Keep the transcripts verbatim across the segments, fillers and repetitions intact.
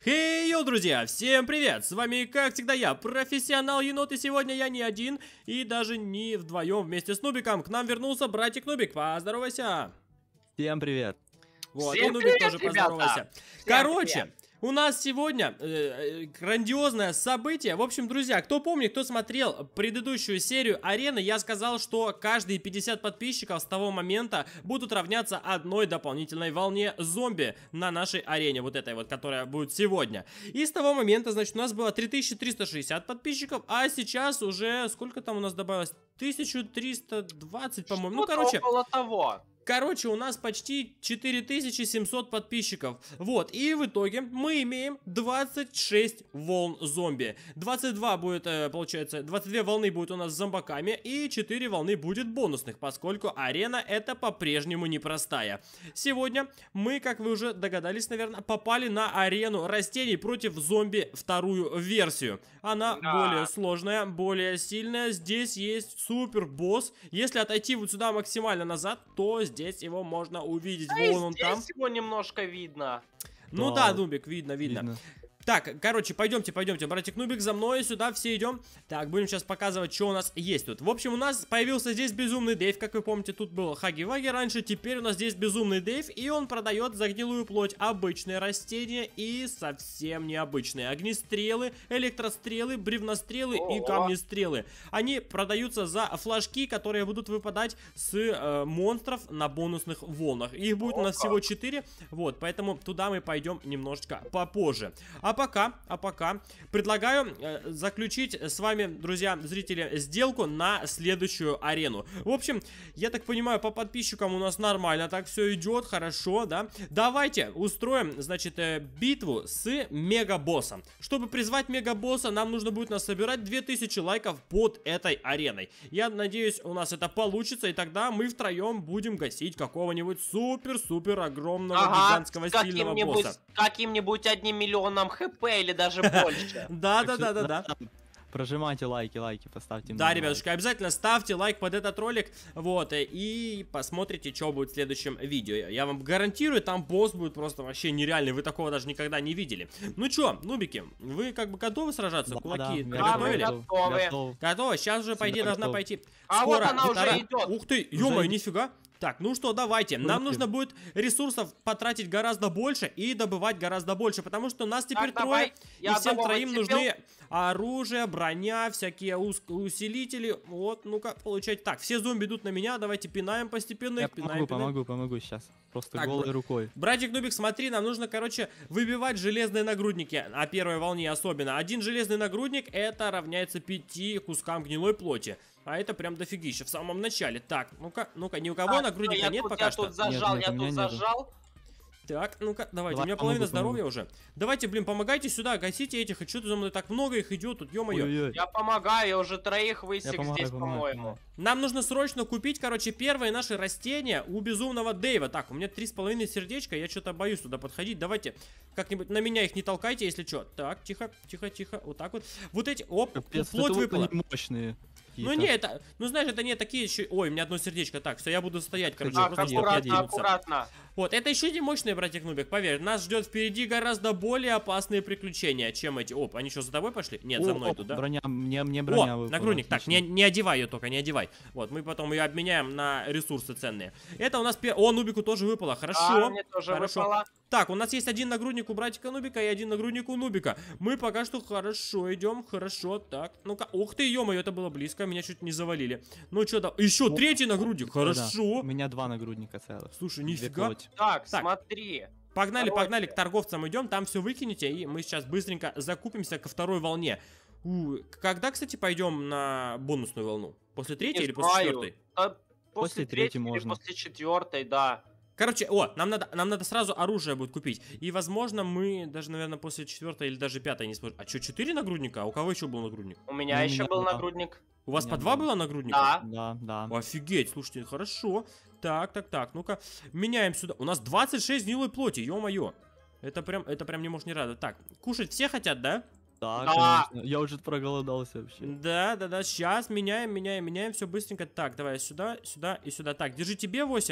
Хей, йоу, друзья, всем привет! С вами, как всегда, я, профессионал енот, и сегодня я не один, и даже не вдвоем вместе с Нубиком. К нам вернулся братик Нубик, поздоровайся! Всем привет! Вот, Всем и Нубик привет, тоже ребята! поздоровайся. Всем Короче... привет. У нас сегодня э, грандиозное событие. В общем, друзья, кто помнит, кто смотрел предыдущую серию арены, я сказал, что каждые пятьдесят подписчиков с того момента будут равняться одной дополнительной волне зомби на нашей арене, вот этой вот, которая будет сегодня. И с того момента, значит, у нас было три тысячи триста шестьдесят подписчиков, а сейчас уже, сколько там у нас добавилось? тысяча триста двадцать, по-моему. Ну, короче... около того. Короче, у нас почти четыре тысячи семьсот подписчиков. Вот, и в итоге мы имеем двадцать шесть волн зомби. двадцать два будет, получается, двадцать две волны будет у нас с зомбаками, и четыре волны будет бонусных, поскольку арена это по-прежнему непростая. Сегодня мы, как вы уже догадались, наверное, попали на арену растений против зомби вторую версию. Она Да. более сложная, более сильная. Здесь есть супер босс. Если отойти вот сюда максимально назад, то здесь Здесь его можно увидеть. Да Вон и он здесь там. его немножко видно. Ну Да. да, Нубик, видно, видно. Видно. Так, короче, пойдемте, пойдемте, братик Нубик, за мной, сюда все идем. Так, будем сейчас показывать, что у нас есть тут. В общем, у нас появился здесь безумный Дэйв, как вы помните, тут был Хаги-Ваги раньше, теперь у нас здесь безумный Дэйв, и он продает за гнилую плоть обычные растения и совсем необычные. Огнестрелы, электрострелы, бревнострелы и Ого. камнестрелы. Они продаются за флажки, которые будут выпадать с э, монстров на бонусных волнах. Их будет у нас О, всего четыре, вот, поэтому туда мы пойдем немножечко попозже. А пока, а пока предлагаю э, заключить с вами, друзья, зрители, сделку на следующую арену. В общем, я так понимаю, по подписчикам у нас нормально так все идет, хорошо, да? Давайте устроим, значит, э, битву с мегабоссом. Чтобы призвать мегабосса, нам нужно будет нас собирать две тысячи лайков под этой ареной. Я надеюсь, у нас это получится, и тогда мы втроем будем гасить какого-нибудь супер-супер огромного Ага, гигантского с сильного каким-нибудь босса. каким-нибудь одним миллионом хп или даже больше. Да, да, да, да, да. Прожимайте лайки, лайки, поставьте. Да, мне ребятушки, обязательно ставьте лайк под этот ролик, вот, э, и посмотрите, что будет в следующем видео. Я вам гарантирую, там босс будет просто вообще нереальный, вы такого даже никогда не видели. Ну чё, нубики, вы как бы готовы сражаться? Да, Кулаки да, приготовили? да, готовы. Готов. Готово, сейчас уже, по Всегда идее, должна готов. пойти. А Скоро вот она уже вторая- идет. Ух ты, Уже ё-моё, идет. нифига. Так, ну что, давайте. Нам Ух ты. нужно будет ресурсов потратить гораздо больше и добывать гораздо больше, потому что нас теперь Так, трое, давай. Я и всем одного троим выцепил. нужны оружие, броня, всякие ус- усилители. Вот, ну-ка, получать. Так, все зомби идут на меня, давайте пинаем постепенно Я их, пинаем, помогу, пинаем. помогу, помогу сейчас. Просто Так, голой бро- рукой. Братик Нубик, смотри, нам нужно, короче, выбивать железные нагрудники, на первой волне особенно. Один железный нагрудник, это равняется пяти кускам гнилой плоти. А это прям дофигища в самом начале. Так, ну-ка, ну-ка, ни у кого Так, нагрудника я нет тут, пока я что? тут зажал, Нет, нет, я у меня тут нету. зажал. Так, ну-ка, давайте, Давай, у меня половина помогу, здоровья помогу. уже. Давайте, блин, помогайте сюда, гасите этих, и что-то за мной так много их идет, тут, ё-моё. Ой-ой-ой. Я помогаю, я уже троих Я высек помогаю, здесь, помогаю, по-моему. помогаю. Нам нужно срочно купить, короче, первые наши растения у безумного Дэйва. Так, у меня три с половиной сердечка, я что-то боюсь туда подходить. Давайте как-нибудь на меня их не толкайте, если что. Так, тихо, тихо, тихо, вот так вот. Вот эти, оп, Капец, плоть это вот выпала. они мощные. Ну не, это, ну знаешь, это не такие еще... Ой, у меня одно сердечко. Так, все, я буду стоять, короче, Так, просто чтоб не аккуратно, двинуться. аккуратно. Вот, это еще не мощные, братик Нубик, поверь. Нас ждет впереди гораздо более опасные приключения, чем эти. Оп, они что, за тобой пошли? Нет, за О, мной о, тут, да? Броня, мне, мне броня О, выпала, нагрудник. Так, отлично. не, не одевай ее только, не одевай. Вот, мы потом ее обменяем на ресурсы ценные. Это у нас... Пер... О, Нубику тоже выпало, хорошо. А, мне тоже Хорошо. выпало. Так, у нас есть один нагрудник у братика Нубика и один нагрудник у Нубика. Мы пока что хорошо идем, хорошо. Так, ну-ка, ух ты, ё-моё, это было близко, меня чуть не завалили. Ну что, да, еще О, третий нагрудник, Да, хорошо. У меня два нагрудника целых. Слушай, Две нифига. плоти. Так, Так. смотри. Погнали, Короче. погнали, к торговцам идем, там все выкинете, и мы сейчас быстренько закупимся ко второй волне. У, когда, кстати, пойдем на бонусную волну? После третьей Не или после знаю. четвертой? А, После После третьей третьей или можно. после четвертой, да. Короче, о, нам надо, нам надо сразу оружие будет купить. И, возможно, мы даже, наверное, после четвертой или даже пятой не сможем. А что, четыре нагрудника? А у кого еще был нагрудник? У меня Ну, у еще меня был два. нагрудник. У вас Не по два было. было нагрудника? Да. Да, да. Офигеть, слушайте, хорошо. Так, так, так, ну-ка, меняем сюда. У нас двадцать шесть гнилой плоти, ё-моё. Это прям, это прям не может не радовать. Так, кушать все хотят, да? Да, Да. конечно. Я уже проголодался вообще. Да, да, да, сейчас меняем, меняем, меняем, все быстренько. Так, давай сюда, сюда и сюда. Так, держи тебе восемь.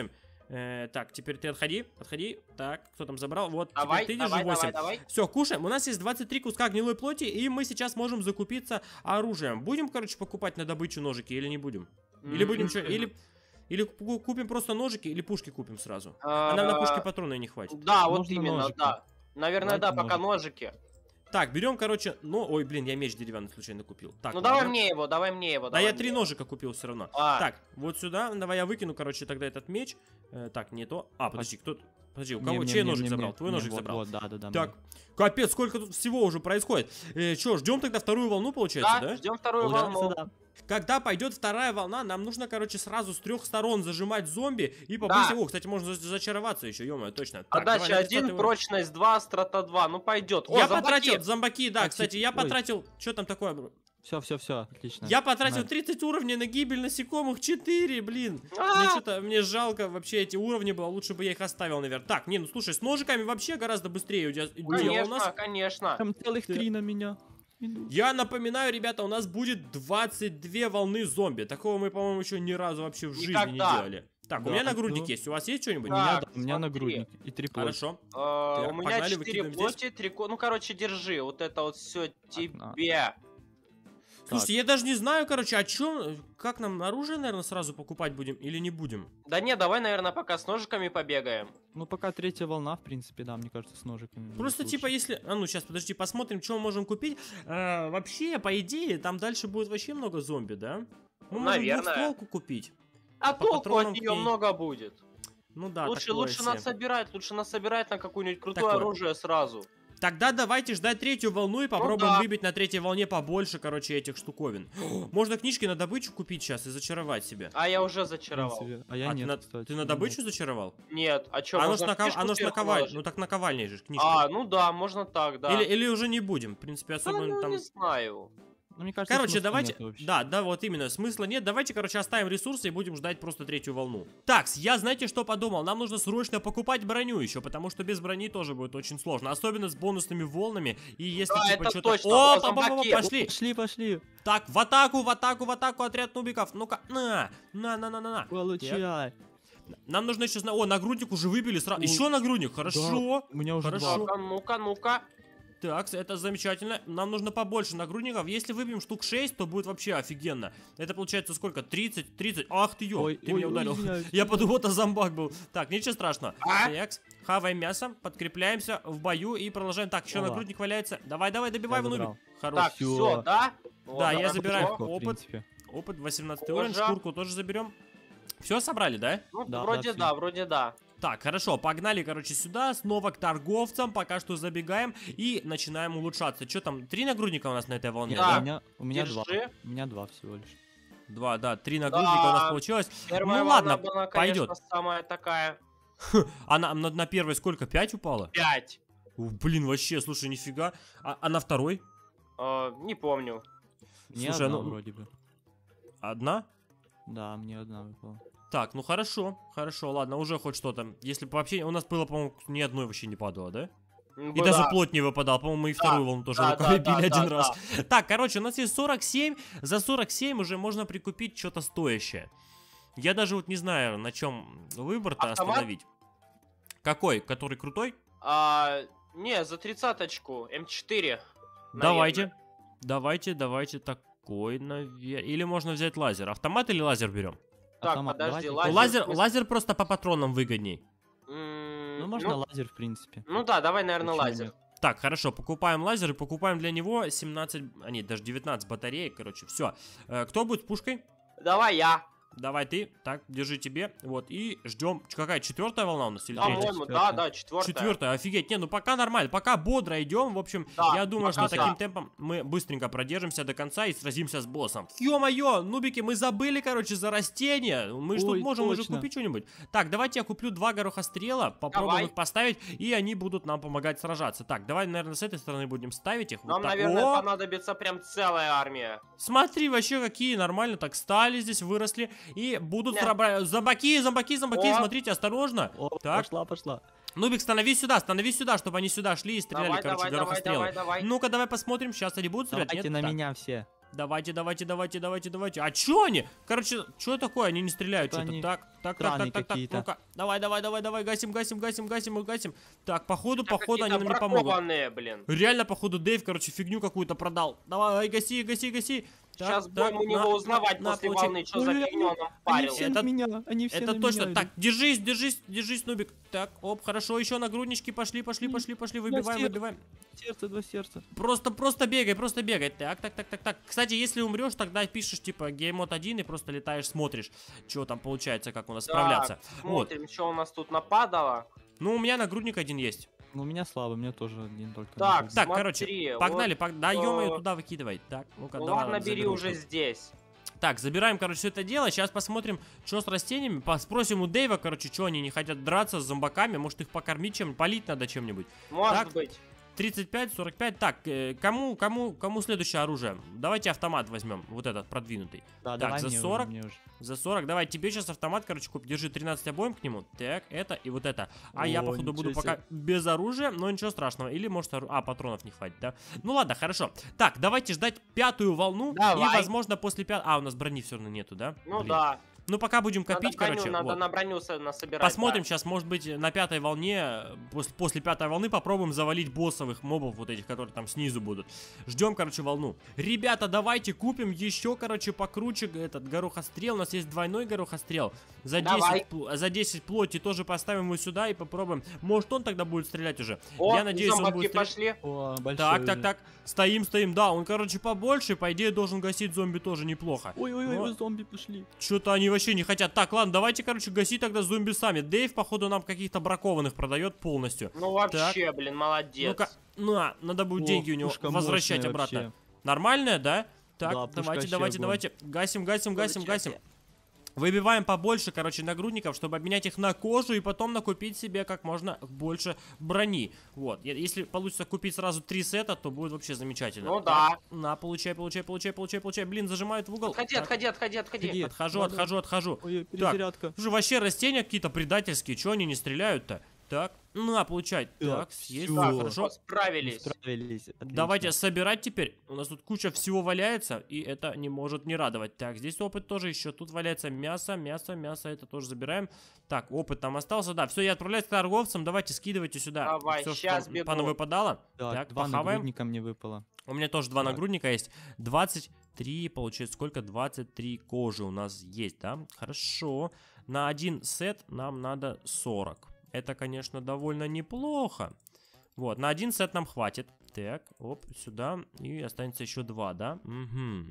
Э, так, теперь ты отходи, отходи. Так, кто там забрал? Вот, Давай, теперь ты держи давай, давай, восемь. давай. Все, кушаем. У нас есть двадцать три куска гнилой плоти, и мы сейчас можем закупиться оружием. Будем, короче, покупать на добычу ножики или не будем? Или будем что? Или, или ку- купим просто ножики, или пушки купим сразу? А нам на пушки патроны не хватит. Да, вот Можно именно, ножики. да. Наверное, да, Давайте пока ножики. Так, берем, короче, ну, ой, блин, я меч деревянный случайно купил. Так, Ну ладно. давай мне его, давай мне его. Да давай я мне три его. ножика купил все равно. А. Так, вот сюда, давай я выкину, короче, тогда этот меч. Э, так, не то. А, подожди, кто? Подожди, у кого? Не, Чей не, ножик не, забрал? не, Твой не, ножик вот, забрал. Вот, да, да, да. Так, капец, сколько тут всего уже происходит. Э, Че, ждем тогда вторую волну, получается, Да, да? ждем вторую Получается, волну. да. Когда пойдет вторая волна, нам нужно, короче, сразу с трех сторон зажимать зомби и побыстрее. Да. О, кстати, можно за- зачароваться еще, ё-моё, точно. Так, Отдача давай на один, десятый уровень. прочность два, страта два. Ну пойдет. О, Я зомбаки. потратил зомбаки, да, Так, кстати, я ой. потратил. Что там такое? Все, все, все, отлично. Я потратил На- тридцать уровней на гибель насекомых, четыре, блин. А! Мне что-то, мне жалко вообще эти уровни было, лучше бы я их оставил, наверное. Так, не, ну слушай, с ножиками вообще гораздо быстрее у тебя дело у Конечно, нас. конечно. Там целых Да. три на меня. Иду. Я напоминаю, ребята, у нас будет двадцать две волны зомби. Такого мы, по-моему, еще ни разу вообще в жизни не Никогда. делали. Так, у Да, меня нагрудник ну. есть. У вас есть что-нибудь? У меня, Так, да, у меня смотри. нагрудник и три плоти. Хорошо. Э, Так, У меня погнали, четыре выкидываем здесь. плоти, три ко- Ну, короче, держи. Вот это вот все на. тебе. Слушайте, я даже не знаю, короче, о чем, как нам оружие, наверное, сразу покупать будем или не будем? Да не, давай, наверное, пока с ножиками побегаем. Ну, пока третья волна, в принципе, да, мне кажется, с ножиками. будет Просто, лучше. типа, если... А ну, сейчас, подожди, посмотрим, что мы можем купить. А, вообще, по идее, там дальше будет вообще много зомби, да? Мы можем Наверное. двухстволку купить. А По толку патронам от к нее ней. много будет. Ну да, лучше такое лучше себе. нас собирать, лучше нас собирать на какое-нибудь крутое Такое. оружие сразу. Тогда давайте ждать третью волну и попробуем да. выбить на третьей волне побольше, короче, этих штуковин. Можно книжки на добычу купить сейчас и зачаровать себя. А я уже В зачаровал. принципе. А я А ты нет, на, кстати. ты на не добычу знаю. зачаровал? Нет, а что, Оно ж можно на, в ков- книжку оно ж сверху наковаль... положить? Ну так наковальней же книжка. А, ну да, можно так, да. Или, или уже не будем, в принципе, Да, особо ну, там... не знаю. Ну, мне кажется, Короче, смысла давайте... нет вообще. Да, да, вот именно, смысла нет. Давайте, короче, оставим ресурсы и будем ждать просто третью волну. Так, я знаете, что подумал? Нам нужно срочно покупать броню еще, потому что без брони тоже будет очень сложно. Особенно с бонусными волнами. И если, Да, типа, это что-то... точно. О, О, па- па- па- зомбаки. пошли! Пошли, пошли. Так, в атаку, в атаку, в атаку, отряд нубиков. Ну-ка, на, на, на, на, на, на. Получай. Нам нужно еще... зна- О, нагрудник уже выбили сразу. Ой. Еще нагрудник, хорошо. Да, у меня уже Хорошо. два. Ну-ка, ну-ка, ну-ка. Так, это замечательно. Нам нужно побольше нагрудников. Если выбьем штук шесть, то будет вообще офигенно. Это получается сколько? тридцать, тридцать. Ах ты ё, Ой, ты ой, меня ой, ударил. извиняюсь. Я подумал, это зомбак был. Так, ничего страшного. А? Такс, хаваем мясо, подкрепляемся в бою и продолжаем. Так, еще Ова. нагрудник валяется. Давай, давай, добивай Я его, забрал. Нубик. Хорош. Так, всё. все, да? Вот, Да, я давай, забираю. всё. Легко, в опыт. принципе. Опыт, восемнадцатый уровень, Кожа. шкурку тоже заберем. Все собрали, да? Ну, Да, вроде да, да, всё. вроде да. Так, хорошо, погнали, короче, сюда, снова к торговцам, пока что забегаем и начинаем улучшаться. Что там, три нагрудника у нас на этой волне, Нет, да? у меня, у меня два. Держи. У меня два всего лишь. Два, да, три нагрудника Да. у нас получилось. Первая Ну волна ладно, была, конечно, пойдет. самая такая. А на, на, на первой сколько, пять упало? Пять. Ух, блин, вообще, слушай, нифига. А, а на второй? Э, не помню. Мне Слушай, одна ну- вроде бы. Одна? Да, мне одна выпала. Так, ну хорошо, хорошо, ладно, уже хоть что-то. Если бы вообще, у нас было, по-моему, ни одной вообще не падало, да? М, И да. даже плоть не выпадал, по-моему, мы и вторую волну тоже да, руками да, били да, один да, раз. Так, короче, у нас есть сорок семь, за сорок семь уже можно прикупить что-то стоящее. Я даже вот не знаю, на чем выбор-то Автомат? остановить. Какой? Который крутой? А, не, за тридцаточку, эм четыре. Давайте, давайте, давайте такой, наверное. Или можно взять лазер. Автомат или лазер берем? Так, Автомат, подожди, давайте. лазер. Лазер, в смысле? лазер просто по патронам выгодней. М, Ну, можно лазер, в принципе. Ну да, давай, наверное, Почему лазер. нет? Так, хорошо, покупаем лазер и покупаем для него семнадцать, а нет, даже девятнадцать батареек, короче, все. Кто будет с пушкой? Давай я. Давай ты, так, держи тебе, вот, и ждем. Какая, четвертая волна у нас или третья? По-моему, да, четвёртая. да, четвертая. Четвертая, офигеть, не, ну пока нормально, пока бодро идем, в общем, Да, я думаю, пока что да. таким темпом мы быстренько продержимся до конца и сразимся с боссом. Ё-моё, нубики, мы забыли, короче, за растения, мы что, Ой, можем уже точно. купить что-нибудь? Так, давайте я куплю два горохострела, попробуем Давай. их поставить, и они будут нам помогать сражаться. Так, давай, наверное, с этой стороны будем ставить их. Нам, вот так. наверное, О, понадобится прям целая армия. смотри, вообще какие нормально так стали здесь, выросли, и будут Не. пробра- зомбаки, зомбаки, зомбаки, О. смотрите, осторожно. О, Так. пошла, пошла. Нубик, становись сюда, становись сюда, чтобы они сюда шли и стреляли, Давай, короче, давай, давай, горохострелы. давай, давай. Ну-ка, давай посмотрим, сейчас они будут стрелять, Давайте нет? на Так. меня все. Давайте, давайте, давайте, давайте, давайте. А чё они? Короче, что такое? Они не стреляют Это что-то. они Так, так, так, странные так, так, так. какие-то. Ну-ка, давай, давай, давай, давай, гасим, гасим, гасим, гасим, гасим, гасим. Так, походу, Это походу, они какие-то нам не помогут. бракованные, блин. Реально, походу, Дэйв, короче, фигню какую-то продал. Давай, гаси, гаси, гаси. Сейчас Так, будем так, у него на, узнавать на, после получи. волны, что за Ой, фигню он нам Они впарил. все Это- на меня, они все Это на точно. меня Так, идут. держись, держись, держись, Нубик. Так, оп, хорошо, еще нагруднички, пошли, пошли, пошли, пошли, выбиваем, сердце. выбиваем. Сердце, два сердца. Просто, просто бегай, просто бегай. Так, так, так, так, так. Кстати, если умрешь, тогда пишешь, типа, геймод один и просто летаешь, смотришь, что там получается, как у нас справляться. Так, Вот. смотрим, что у нас тут нападало. Ну, у меня нагрудник один есть. Ну, у меня слабо, у меня тоже один только. Так, нагрудник. Так, Смотри, короче, вот, погнали, пог- да, э, ё-моё, туда выкидывай. Так, ну-ка, Ну давай. ладно, бери заберу уже тут. здесь. Так, забираем, короче, все это дело. Сейчас посмотрим, что с растениями. По- Спросим у Дэйва, короче, что они не хотят драться с зомбаками. Может, их покормить чем, полить надо чем-нибудь. Может Так. быть. тридцать пять, сорок пять. Так, э, кому, кому, кому следующее оружие? Давайте автомат возьмем, вот этот продвинутый. Да, так, давай за мне уже, сорок. мне уже. За сорок, давай, тебе сейчас автомат, короче, куп, держи тринадцать обоим к нему. Так, это и вот это. А я, О, походу, буду ничего пока без оружия, но ничего страшного. Или, может, ору- а, патронов не хватит, да? Ну ладно, хорошо. Так, давайте ждать пятую волну. Давай. И, возможно, после пятой... А, у нас брони все равно нету, да? Ну Блин. да. Ну, пока будем копить, надо броню, короче. надо вот. на броню со- насобирать. Посмотрим да. сейчас, может быть, на пятой волне, пос- после пятой волны попробуем завалить боссовых мобов вот этих, которые там снизу будут. Ждем, короче, волну. Ребята, давайте купим еще, короче, покруче этот горохострел. У нас есть двойной горохострел. За Давай. десять, пл- за десять плоти тоже поставим его сюда и попробуем. Может, он тогда будет стрелять уже. О, Я надеюсь, он зомбаки будет стрелять. пошли. О, большой Так, так, уже. так. Стоим, стоим. Да, он, короче, побольше. По идее, должен гасить зомби тоже неплохо. Ой-ой-ой, Но- зомби пошли. Что-то они вообще не хотят. Так, ладно, давайте, короче, гаси тогда зомби сами. Дэйв, походу, нам каких-то бракованных продает полностью. Ну вообще, блин, молодец. Ну-ка, на, надо будет О, деньги у него пушка возвращать мощная обратно. вообще. Нормальная, да? Так, Да, пушка давайте, вообще давайте, огонь. давайте. Гасим, гасим, гасим, гасим. Замечательно. Выбиваем побольше, короче, нагрудников, чтобы обменять их на кожу и потом накупить себе как можно больше брони. Вот, Е- если получится купить сразу три сета, то будет вообще замечательно. Ну Так, да. на, получай, получай, получай, получай, получай. Блин, зажимают в угол. Отходи, Так, отходи, отходи, отходи. Отходи. Отхожу, Ладно. отхожу, отхожу. Ой, перезарядка. Слушай, вообще растения какие-то предательские, чего они не стреляют-то? Так, на, получай. Так, Так, съесть, всё. так, хорошо. Справились. Справились. Отлично. Давайте собирать теперь. У нас тут куча всего валяется, и это не может не радовать. Так, здесь опыт тоже еще. Тут валяется мясо, мясо, мясо. Это тоже забираем. Так, опыт там остался. Да, все, я отправляюсь к торговцам. Давайте, скидывайте сюда. Давай, все, щас что бегу. понавыпадало. Так, Так, два похаваем. нагрудника мне выпало. У меня тоже два Так. нагрудника есть. двадцать три, получается, сколько? двадцать три кожи у нас есть, да? Хорошо. На один сет нам надо сорок. Это, конечно, довольно неплохо. Вот, на один сет нам хватит. Так, оп, сюда. И останется еще два, да? Угу.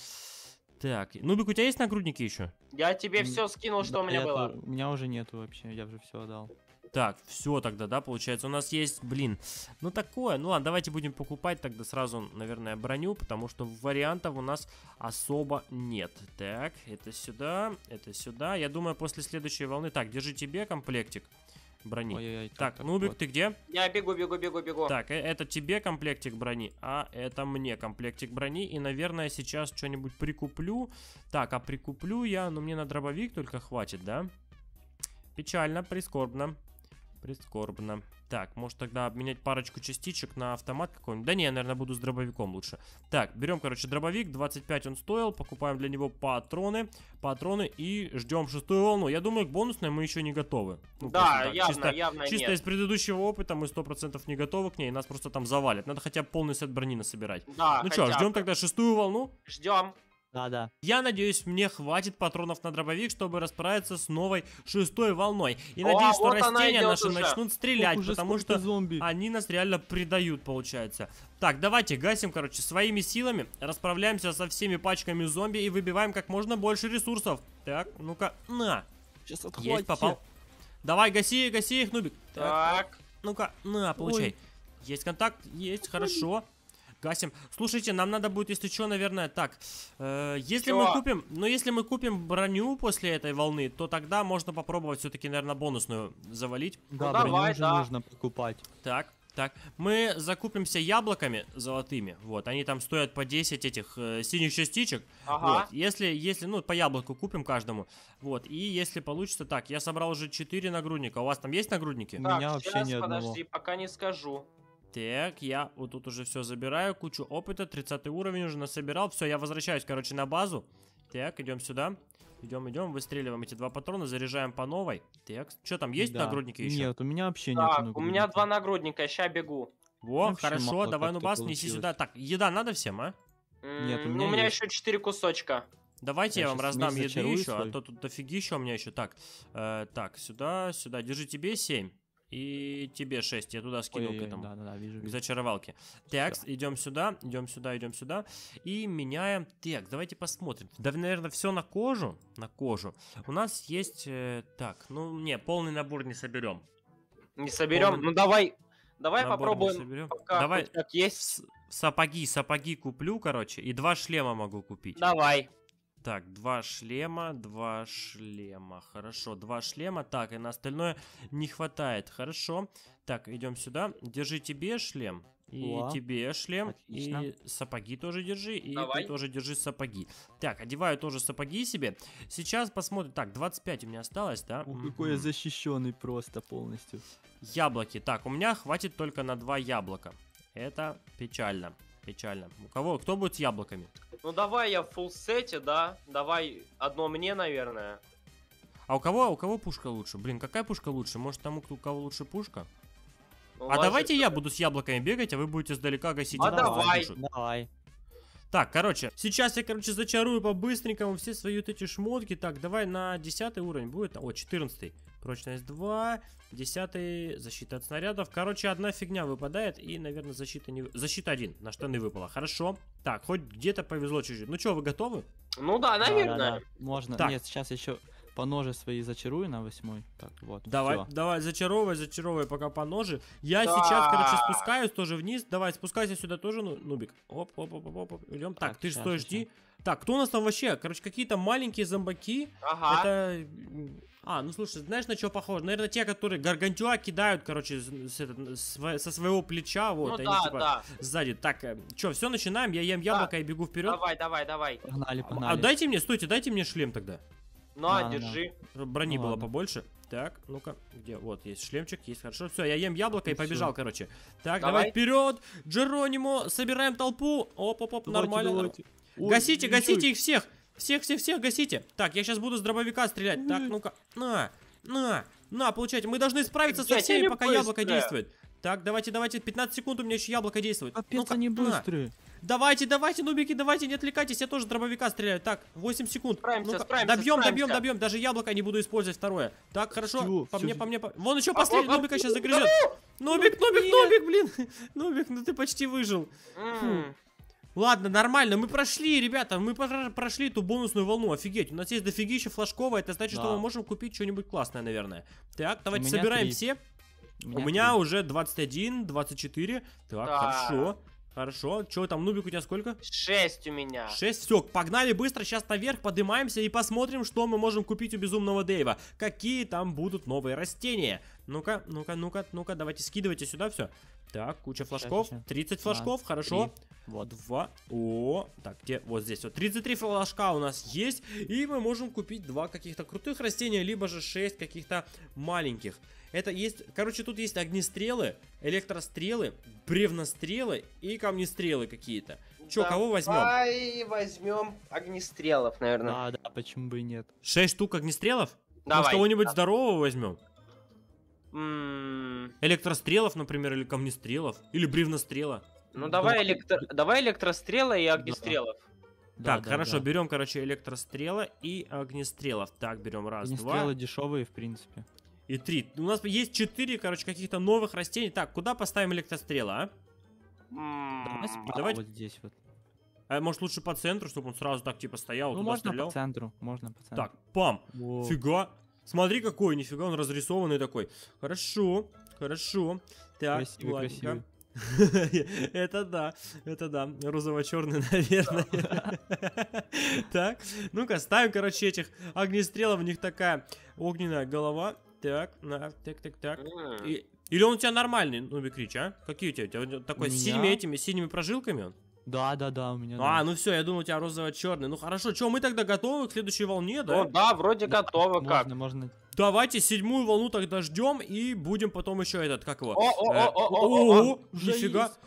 Так, Нубик, у тебя есть нагрудники еще? Я тебе М, все скинул, что Да, у меня я было. тоже- У меня уже нету вообще, я уже все отдал. Так, все тогда, да, получается. У нас есть, блин, ну такое. Ну ладно, давайте будем покупать тогда сразу, наверное, броню, потому что вариантов у нас особо нет. Так, это сюда, это сюда. Я думаю, после следующей волны... Так, держи тебе комплектик брони. Ой-ой-ой. Так, Нубик, вот. ты где? Я бегу, бегу, бегу, бегу. Так, э- это тебе комплектик брони, а это мне комплектик брони. И, наверное, сейчас что-нибудь прикуплю. Так, а прикуплю я, но мне на дробовик только хватит, да? Печально, прискорбно. Прискорбно. Так, может тогда обменять парочку частичек на автомат какой-нибудь? Да не, я, наверное, буду с дробовиком лучше. Так, берем, короче, дробовик, двадцать пять он стоил, покупаем для него патроны, патроны и ждем шестую волну. Я думаю, к бонусной мы еще не готовы. Ну, Да, просто так, явно, чисто, явно чисто нет. из предыдущего опыта мы сто процентов не готовы к ней, нас просто там завалят. Надо хотя бы полный сет брони насобирать. Да, Ну что, хотя ждем бы. тогда шестую волну? Ждем. Да-да. Я надеюсь, мне хватит патронов на дробовик, чтобы расправиться с новой шестой волной. И О, надеюсь, что вот она растения идет наши уже. начнут стрелять, Ох, уже потому сколько что зомби. они нас реально предают, получается. Так, давайте гасим, короче, своими силами, расправляемся со всеми пачками зомби и выбиваем как можно больше ресурсов. Так, ну-ка, на. Сейчас Есть, попал. Давай, гаси, гаси их, Нубик. Так, Так. ну-ка, на, получай. Ой. Есть контакт, есть, хорошо. Гасим. Слушайте, нам надо будет, если что, наверное, так. э, если Чё? мы купим, ну если мы купим броню после этой волны, то тогда можно попробовать все-таки, наверное, бонусную завалить. Да, Ну, броню давай, уже да. нужно покупать. Так, так. Мы закупимся яблоками золотыми. Вот, они там стоят по десять этих э, синих частичек. Ага. Вот, если, если, ну, по яблоку купим каждому. Вот, и если получится, так, я собрал уже четыре нагрудника. У вас там есть нагрудники? У Так, меня вообще сейчас, ни одного. подожди, пока не скажу. Так, я вот тут уже все забираю, кучу опыта, тридцатый уровень уже насобирал. Все, я возвращаюсь, короче, на базу. Так, идем сюда. Идем, идем, выстреливаем эти два патрона, заряжаем по новой. Так, что там, есть Да. нагрудники еще? Нет, у меня вообще нет Так, у меня два нагрудника, ща бегу. Во, Вообще хорошо, мало давай, как-то Нубас, неси получилось. сюда. Так, еда надо всем, а? Нет, у М, меня ну, у меня есть. еще четыре кусочка. Давайте я, Я вам щас раздам меч еды зачарую еще, а свой. то тут дофигища у меня еще. Так, э, так, сюда, сюда. Держи тебе семь. И тебе шесть. Я туда скинул к этому. Да, да, да, вижу. К вижу. зачаровалке. Так, идем сюда, идем сюда, идем сюда. И меняем. Так, давайте посмотрим. Да, наверное, все на кожу. На кожу. У нас есть. э, так, ну, не, полный набор не соберем. Не соберем. Полный Ну давай. Давай набор не попробуем. соберем. Пока Давай хоть как есть. с- сапоги, сапоги куплю, короче. И два шлема могу купить. Давай. Так, два шлема, два шлема. Хорошо, два шлема. Так, и на остальное не хватает. Хорошо. Так, идем сюда. Держи тебе шлем. И О, тебе шлем. отлично. И сапоги тоже держи. И Давай. ты тоже держи сапоги. Так, одеваю тоже сапоги себе. Сейчас посмотрим. Так, двадцать пять у меня осталось, да? О, какой я Мгм. защищенный просто полностью. Яблоки. Так, у меня хватит только на два яблока. Это печально. Печально. У кого? Кто будет с яблоками? Ну давай я в фулл сете, да. Давай одно мне, наверное. А у кого, у кого пушка лучше? Блин, какая пушка лучше? Может, тому, кто- у кого лучше пушка? Ну, А лазер- давайте я буду с яблоками бегать, а вы будете издалека гасить. А их, давай. пушек. Давай. Так, короче, сейчас я, короче, зачарую по-быстренькому все свои вот эти шмотки. Так, давай на десятый уровень будет. О, четырнадцатый. Прочность два. десятый. Защита от снарядов. Короче, одна фигня выпадает. И, наверное, защита не... Защита один. На штаны выпала. Хорошо. Так, хоть где-то повезло чуть-чуть. Ну что, вы готовы? Ну да, Да, да, наверное. да. Можно. Так. Нет, сейчас еще по ноже свои зачарую на восьмой. Так, вот. Давай, всё. давай, зачаровывай, зачаровывай пока по ноже. Я Так. сейчас, короче, спускаюсь тоже вниз. Давай, спускайся сюда тоже, ну, Нубик. Оп, оп, оп, оп, оп. Идем. Так, Так, ты щас, стой, щас, жди. Так, кто у нас там вообще? Короче, какие-то маленькие зомбаки. Ага. Это... м, А, ну слушай, знаешь, на что похоже? Наверное, те, которые гаргантюа кидают, короче, с- с этот- с- со своего плеча, вот, Ну они да, типа да. сзади. Так, что, все, начинаем, я ем яблоко и бегу вперед. Давай, давай, давай. Погнали, А погнали. дайте мне, стойте, дайте мне шлем тогда. Ну, а, Да, да, да. держи. Чтобы брони Ну было ладно. побольше. Так, ну-ка, где? Вот, есть шлемчик, есть, хорошо. Все, я ем яблоко Ну и побежал, всё. короче. Так, Давай. давай вперед! Джеронимо, собираем толпу. Оп-оп-оп, Давайте, нормально. давайте. Ой, Гасите, ничего. гасите их всех! Всех-всех-всех гасите! Так, я сейчас буду с дробовика стрелять. Так, Ой. ну-ка, на, на, на, получайте. Мы должны справиться со Я всеми, тебе пока быстро. яблоко действует. Так, давайте, давайте, пятнадцать секунд, у меня еще яблоко действует. Капец, Ну-ка, они на. быстрые. Давайте, давайте, нубики, давайте, не отвлекайтесь, я тоже с дробовика стреляю. Так, восемь секунд. Справимся, Ну-ка, справимся, добьем, добьем, справимся. добьем. Даже яблоко не буду использовать второе. Так, хорошо. Всё, по всё, мне, всё. по мне, по... Вон еще А, последний, а, а, нубика сейчас загрызет. Нубик, нубик, нубик, блин. Нубик, ну ты почти выжил. М, Ладно, нормально, мы прошли, ребята, мы пора- прошли эту бонусную волну, офигеть. У нас есть дофигища флажковая, это значит, Да. что мы можем купить что-нибудь классное, наверное. Так, давайте меня собираем три. все. У У меня уже двадцать один, двадцать четыре. Так, Так. хорошо. Хорошо. Че там, Нубик, у тебя сколько? Шесть у меня. шесть. Все, погнали быстро. Сейчас наверх поднимаемся и посмотрим, что мы можем купить у Безумного Дэйва. Какие там будут новые растения. Ну-ка, ну-ка, ну-ка, ну-ка, давайте скидывайте сюда все. Так, куча флажков. щас. тридцать флажков, Раз, хорошо. три. Вот. Два. О, так, где? Вот здесь вот. тридцать три флажка у нас есть. И мы можем купить два каких-то крутых растения, либо же шесть каких-то маленьких. Это есть, короче, тут есть огнестрелы, электрострелы, бревнострелы и камнестрелы какие-то. Че, кого возьмем? Давай возьмем огнестрелов, наверное. Да, да, почему бы и нет. Шесть штук огнестрелов? Давай. Может, кого-нибудь Да. здорового возьмем? М, Электрострелов, например, или камнестрелов, или бревнострела. Ну давай, Да. электро... давай электрострелы и огнестрелов. Да, Так, да, хорошо, да. берем, короче, электрострела и огнестрелов. Так, берем раз, два Огнестрелы дешевые, в принципе. и три. У нас есть четыре, короче, каких-то новых растений. Так, куда поставим электрострелы, а? М, Давай справа, давайте- вот здесь вот. А может лучше по центру, чтобы он сразу так типа стоял, Ну, туда можно стрелял? по центру, можно по центру. Так, пам, Во. фига. Смотри какой, нифига, он разрисованный такой. Хорошо, хорошо. Так, Красивый, ладненько. Это да, это да, розово-черный, наверное. Так, ну-ка, ставим, короче, этих огнестрелов, у них такая огненная голова. Так, на, так, так, так. м. И- Или он у тебя нормальный, Нубик Рич, а? Какие у тебя? У тебя такой У с меня? синими этими, синими прожилками он? Да, да, да, у меня. А, да. ну все, я думал, у тебя розово-черный. Ну хорошо, что, мы тогда готовы к следующей волне, да? Ну да, вроде готово как. Можно, можно. Давайте седьмую волну тогда ждем и будем потом еще этот, как его? О, о, Э, о, о, о, о, о, уже нифига. есть.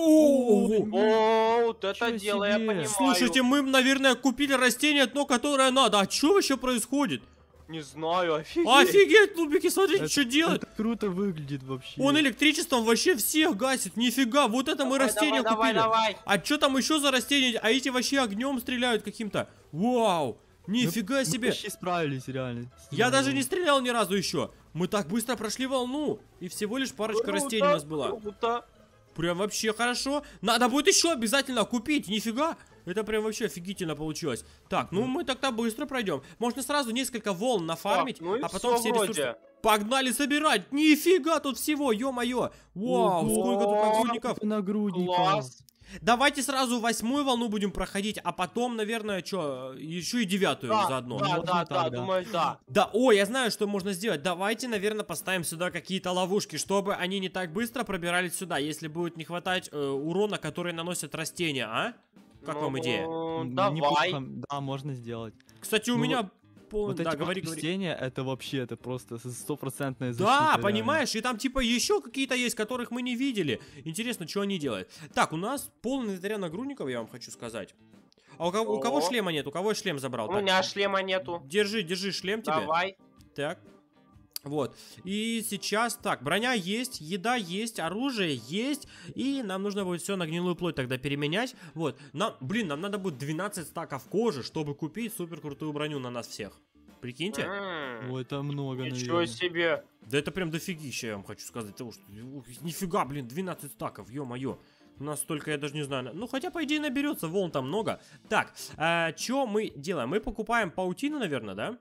О, О, вот это Ничего дело я себе. понимаю. Слушайте, мы, наверное, купили растение, то, которое надо. А что вообще происходит? Не знаю, офигеть. Офигеть, нубики, смотрите, Это- что делает. Это круто выглядит вообще. Он электричеством вообще всех гасит. Нифига, вот это мы Давай, растение давай, купили. давай, давай. А что там еще за растения? А эти вообще огнем стреляют каким-то. Вау, нифига Мы себе. почти справились, реально. с Я ним. даже не стрелял ни разу еще. Мы так быстро прошли волну. И всего лишь парочка Круто, растений у нас была. круто. Прям вообще хорошо. Надо будет еще обязательно купить. Нифига. Это прям вообще офигительно получилось. Так, ну мы тогда быстро пройдем. Можно сразу несколько волн нафармить, Так, ну и а потом всё все вроде. ресурсы. Погнали собирать. Нифига тут всего, ё-моё. Вау, Ого. сколько тут нагрудников. Сколько нагрудников. Класс. Давайте сразу восьмую волну будем проходить, а потом, наверное, что, еще и девятую Да, заодно. да, Можно да, так, да, да. думаю, да. Да, о, я знаю, что можно сделать. Давайте, наверное, поставим сюда какие-то ловушки, чтобы они не так быстро пробирались сюда, если будет не хватать э, урона, который наносят растения, а? Как вам идея? Ну, М, давай. неплохо. Да, можно сделать. Кстати, у Ну, меня... пол- Вот да, эти говори, вот говори. растения, это вообще, это просто стопроцентная защита. Да, реально. понимаешь, и там типа еще какие-то есть, которых мы не видели. Интересно, что они делают. Так, у нас полный инвентарь нагрудников, я вам хочу сказать. А у кого, у кого О. шлема нет? У кого шлем забрал? У Так, меня шлема нету. держи, держи шлем тебе. Давай. Так. Вот. И сейчас, так, броня есть, еда есть, оружие есть. И нам нужно будет все на гнилую плоть тогда переменять. Вот. Нам, блин, нам надо будет двенадцать стаков кожи, чтобы купить супер крутую броню на нас всех. Прикиньте. М, О, это много, Ничего наверное. себе. Да это прям дофигища, я вам хочу сказать. Того, что, ух, нифига, блин, двенадцать стаков, ё-моё. У нас столько, я даже не знаю. Ну, хотя, по идее, наберется, волн там много. Так, а, что мы делаем? Мы покупаем паутину, наверное, да?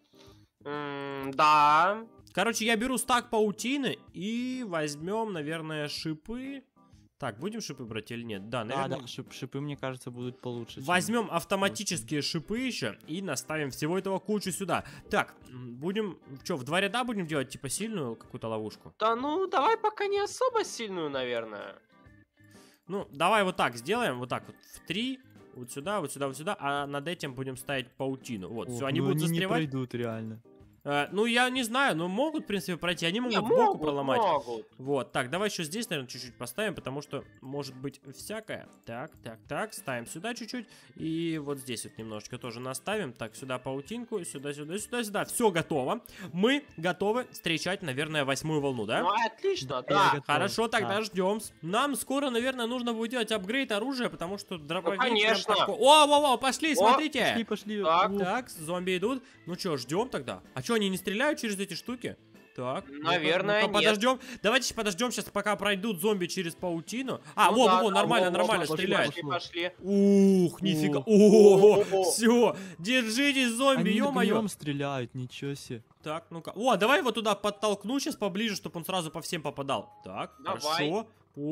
М, Да. Короче, я беру стак паутины и возьмем, наверное, шипы. Так, будем шипы брать или нет? Да, Да, наверное. да, шип- шипы, мне кажется, будут получше. чем- Возьмем автоматические шипы еще и наставим всего этого кучу сюда. Так, м, будем, что, в два ряда будем делать, типа, сильную какую-то ловушку? Да ну, давай пока не особо сильную, наверное. Ну, давай вот так сделаем, вот так вот, в три, вот сюда, вот сюда, вот сюда, а над этим будем ставить паутину. Вот, Ох, все, они ну будут не застревать. пройдут, реально. Э, ну, я не знаю, но могут, в принципе, пройти, они могут Не, сбоку могут, проломать. могут. Вот, так, давай еще здесь, наверное, чуть-чуть поставим, потому что может быть всякое. Так, так, так, ставим сюда чуть-чуть. И вот здесь вот немножечко тоже наставим. Так, сюда паутинку, сюда, сюда, сюда, сюда. Все готово. Мы готовы встречать, наверное, восьмую волну, да? Ну, отлично, Я да. готов. Хорошо, тогда Да. ждем. Нам скоро, наверное, нужно будет делать апгрейд оружия, потому что дробовик... прям конечно. такой- О, о, о, пошли, О, смотрите. Пошли, пошли. Так. О, Так, зомби идут. Ну что, ждем тогда? А что, они не стреляют через эти штуки? Так, Наверное, ну-ка, нет. подождем. Давайте подождем сейчас, пока пройдут зомби через паутину. А, Ну во, да, во, во, да, нормально, во, во, нормально, пошли, стреляет. Пошли, пошли. Ух, нифига. О. О, все, держитесь, зомби, Они ё-моё. огнем стреляют, ничего себе. Так, ну-ка. О, давай его туда подтолкну сейчас поближе, чтобы он сразу по всем попадал. Так, Давай. хорошо.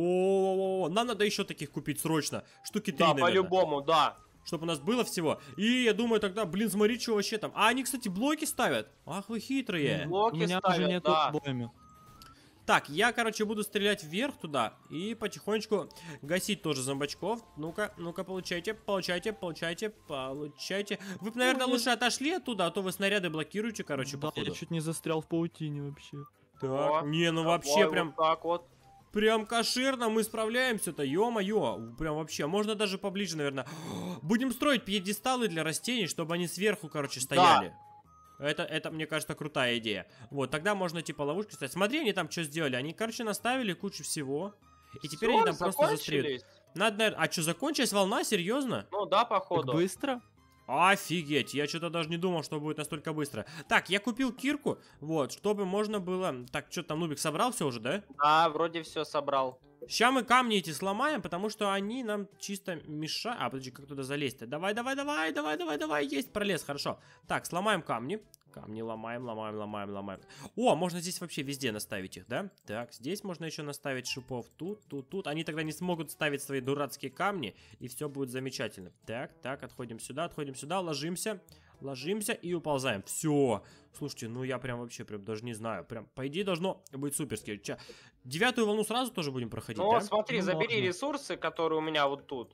О, нам надо еще таких купить срочно. Штуки три, Да, наверное. по-любому, да. Чтобы у нас было всего. И я думаю тогда, блин, смотри, что вообще там. А они, кстати, блоки ставят. Ах, вы хитрые. Блоки У меня ставят, уже нету да. обоими. Так, я, короче, буду стрелять вверх туда и потихонечку гасить тоже зомбачков. Ну-ка, ну-ка, получайте, получайте, получайте, получайте. Вы бы, наверное, Ой, лучше отошли оттуда, а то вы снаряды блокируете, короче, Да, походу. я чуть не застрял в паутине вообще. О, Так, не, ну давай, вообще вот прям, так вот. прям кошерно мы справляемся-то, ё-моё. Прям вообще, можно даже поближе, наверное. Будем строить пьедесталы для растений, чтобы они сверху, короче, стояли. Это, это, мне кажется, крутая идея. Вот, тогда можно, типа, ловушки ставить. Смотри, они там что сделали. Они, короче, наставили кучу всего. И теперь Всё, они там просто застряют. закончились? Надо, наверное... А что, закончилась волна? Серьезно? Ну да, Так походу. быстро? Офигеть, я что-то даже не думал, что будет настолько быстро. Так, я купил кирку, вот, чтобы можно было... Так, что там, Нубик собрал все уже, да? Да, вроде все собрал. Сейчас мы камни эти сломаем, потому что они нам чисто мешают. А, подожди, как туда залезть-то? Давай, давай, давай, давай, давай, давай, есть, пролез, хорошо. Так, сломаем камни. Камни ломаем, ломаем, ломаем, ломаем. О, можно здесь вообще везде наставить их, да? Так, здесь можно еще наставить шипов. Тут, тут, тут. Они тогда не смогут ставить свои дурацкие камни, и все будет замечательно. Так, так, отходим сюда, отходим сюда, ложимся. Ложимся и уползаем. Все. Слушайте, ну я прям вообще прям даже не знаю. Прям, по идее, должно быть суперски. Ча- Девятую волну сразу тоже будем проходить, Ну, да? смотри, Ну, забери можно. ресурсы, которые у меня вот тут.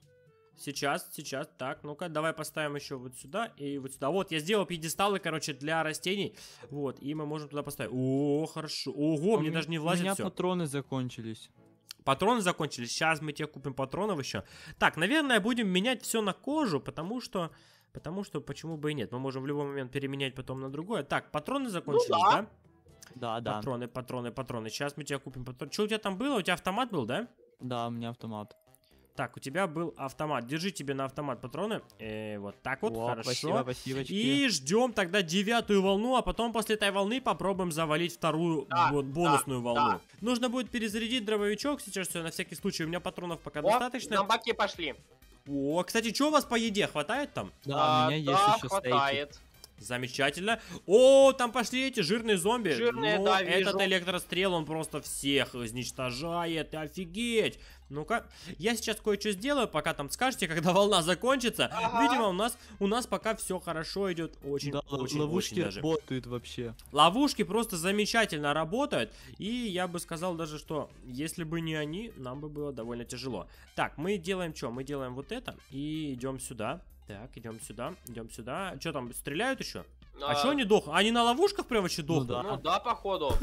Сейчас, сейчас, так, ну-ка, давай поставим еще вот сюда и вот сюда. Вот, я сделал пьедесталы, короче, для растений. Вот, и мы можем туда поставить. О, хорошо. Ого, А мне у даже не м- влазит У меня все. патроны закончились. Патроны закончились. Сейчас мы тебе купим патронов еще. Так, наверное, будем менять все на кожу, потому что... Потому что, почему бы и нет. Мы можем в любой момент переменять потом на другое. Так, патроны закончились, да. да? Да, да. Патроны, патроны, патроны. Сейчас мы тебе купим патроны. Что у тебя там было? У тебя автомат был, да? Да, у меня автомат. Так, у тебя был автомат. Держи тебе на автомат патроны. Э, вот так вот, О, хорошо. Спасибо, спасибо. И ждем тогда девятую волну, а потом после этой волны попробуем завалить вторую Да, бо- бонусную да, волну. да. Нужно будет перезарядить дробовичок сейчас все на всякий случай. У меня патронов пока О, достаточно. зомбаки пошли. О, кстати, что у вас по еде? Хватает там? Да, А, у меня есть да, еще стейки. хватает. Замечательно. О, там пошли эти жирные зомби. Жирные, Ну, да, этот вижу. электрострел, он просто всех изничтожает. Офигеть. Ну-ка, я сейчас кое-что сделаю, пока там скажете, когда волна закончится. Ага. Видимо, у нас у нас пока все хорошо идет. Очень, Да, очень, ловушки очень даже. работают вообще. Ловушки просто замечательно работают. И я бы сказал даже, что если бы не они, нам бы было довольно тяжело. Так, мы делаем что? Мы делаем вот это и идем сюда. Так, идем сюда, идем сюда. Что там, стреляют еще? А, А, что они дохнут? Они на ловушках прям вообще Ну дохнут? да. Ну да, походу.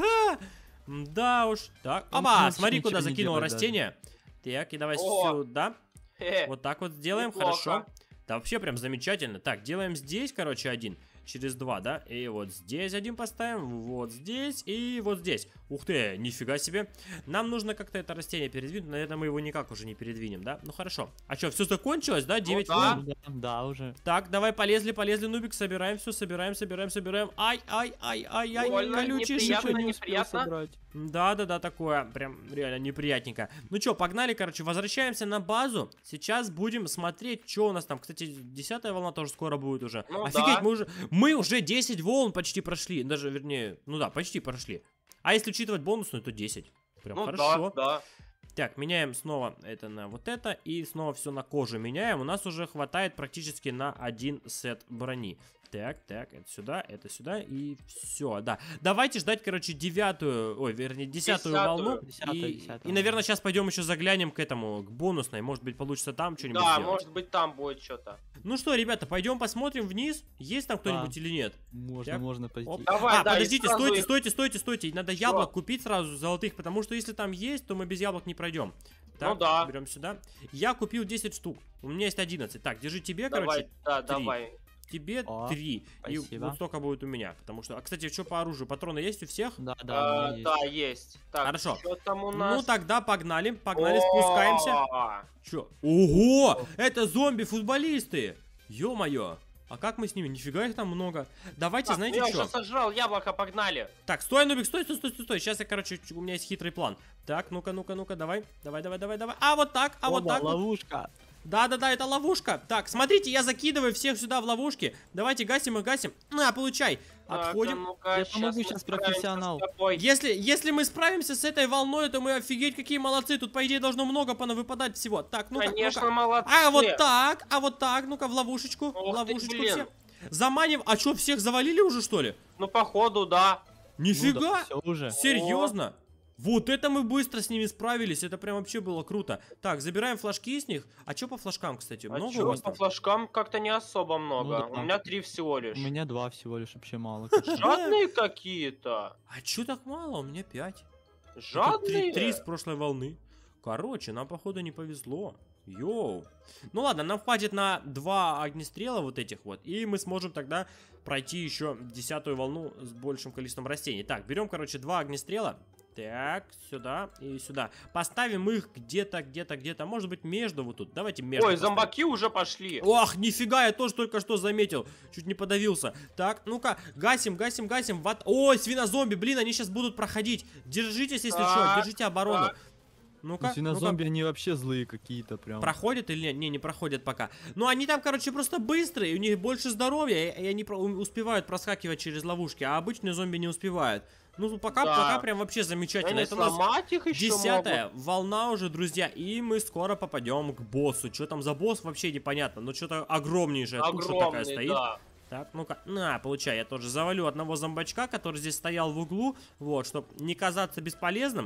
Да уж. Так, Он оба, вообще смотри, ничего куда не закинул делает растение. Так, и давай О. сюда. Хе, Вот так вот сделаем, неплохо. хорошо. Да вообще прям замечательно. Так, делаем здесь, короче, один. Через два, да? И вот здесь один поставим, вот здесь и вот здесь. Ух ты, нифига себе. Нам нужно как-то это растение передвинуть. Наверное, мы его никак уже не передвинем, да? Ну хорошо. А что, все закончилось, да? девять да. волн? Да, да, уже. Так, давай полезли, полезли, Нубик, собираем все, собираем, собираем, собираем. Ай, ай, ай, ай, ай, Больно, колючий неприятно, шип. не успел неприятно. собрать. Да, да, да, такое прям реально неприятненько. Ну что, погнали, короче, возвращаемся на базу. Сейчас будем смотреть, что у нас там. Кстати, десятая волна тоже скоро будет уже. Ну Офигеть, да. мы уже мы уже десять волн почти прошли. Даже, вернее, ну да, почти прошли. А если учитывать бонусную, то десять. Прям Ну хорошо. да, да. Так, меняем снова это на вот это. И снова все на кожу меняем. У нас уже хватает практически на один сет брони. Так, так, это сюда, это сюда и все, да. Давайте ждать, короче, девятую, ой, вернее, десятую Десятую. волну. Десятая, И, десятая. и, наверное, сейчас пойдем еще заглянем к этому, к бонусной. Может быть, получится там что-нибудь Да, сделать. может быть там будет что-то. Ну что, ребята, пойдем посмотрим вниз. Есть там кто-нибудь Да. или нет? Можно, Так. можно пойти. Оп. Давай, а, да, и подождите, сразу стойте, их- стойте, стойте, стойте. Надо Что? яблок купить сразу золотых, потому что если там есть, то мы без яблок не пройдем. Так, Ну да. берем сюда. Я купил десять штук. У меня есть одиннадцать. Так, держи тебе, Давай, короче, да, три. давай. тебе О, три. И спасибо. вот столько будет у меня. Потому что. А, кстати, что по оружию? Патроны есть у всех? Да, да, А, у меня есть. да, есть. Так, Хорошо. что там у нас? Ну тогда погнали. Погнали, О, спускаемся. Чё? Ого! Это зомби-футболисты! Ё-моё! А как мы с ними? Нифига их там много. Давайте, Так, знаете я что? уже сожрал яблоко, погнали. Так, стой, Нубик, стой, стой, стой, стой, стой. Сейчас я, короче, у меня есть хитрый план. Так, ну-ка, ну-ка, ну-ка, давай. Давай, давай, давай, давай. А вот так, а вот Оба, так вот. ловушка. Да-да-да, это ловушка. Так, смотрите, я закидываю всех сюда в ловушки. Давайте гасим их, гасим. На, получай. Так, Отходим. а ну-ка, Я помогу мы щас, справимся профессионал. с тобой. Если, если мы справимся с этой волной, то мы офигеть какие молодцы. Тут, по идее, должно много понавыпадать всего. Так, ну-ка, Конечно, ну-ка. молодцы. А вот так, а вот так. Ну-ка, в ловушечку. В Ух ты, ловушечку блин. всех. Заманим. А что, всех завалили уже, что ли? Ну, походу, да. Нифига. все уже. Серьезно? Вот это мы быстро с ними справились. Это прям вообще было круто. Так, забираем флажки с них. А что по флажкам, кстати? А Много чё, у вас по там? флажкам как-то не особо много. да. У меня три всего лишь. У меня два всего лишь, вообще мало. Жадные какие-то. А чё так мало? У меня пять. Жадные. Три с прошлой волны. Короче, нам, походу, не повезло. Йоу. Ну ладно, нам хватит на два огнестрела вот этих вот. И мы сможем тогда пройти еще десятую волну с большим количеством растений. Так, берем, короче, два огнестрела. Так, сюда и сюда. Поставим их где-то, где-то, где-то. Может быть, между вот тут. Давайте между Ой, поставим. зомбаки уже пошли. Ох, нифига, я тоже только что заметил. Чуть не подавился. Так, ну-ка, гасим, гасим, гасим. Вот... Ой, свинозомби, блин, они сейчас будут проходить. Держитесь, если что, Так, держите оборону. так. Ну-ка, На ну-ка. зомби они вообще злые какие-то прям. Проходят или нет? Не, не проходят пока. Но они там, короче, просто быстрые, у них больше здоровья, и, и они про- успевают проскакивать через ловушки, а обычные зомби не успевают. Ну, пока, Да. пока прям вообще замечательно. Они Это у нас сломать их еще десятая волна уже, друзья, и мы скоро попадем к боссу. Что там за босс, вообще непонятно, но что-то огромнейшая могут. туша такая Огромный, стоит. да. Так, ну-ка, на, получай, я тоже завалю одного зомбачка, который здесь стоял в углу, вот, чтобы не казаться бесполезным.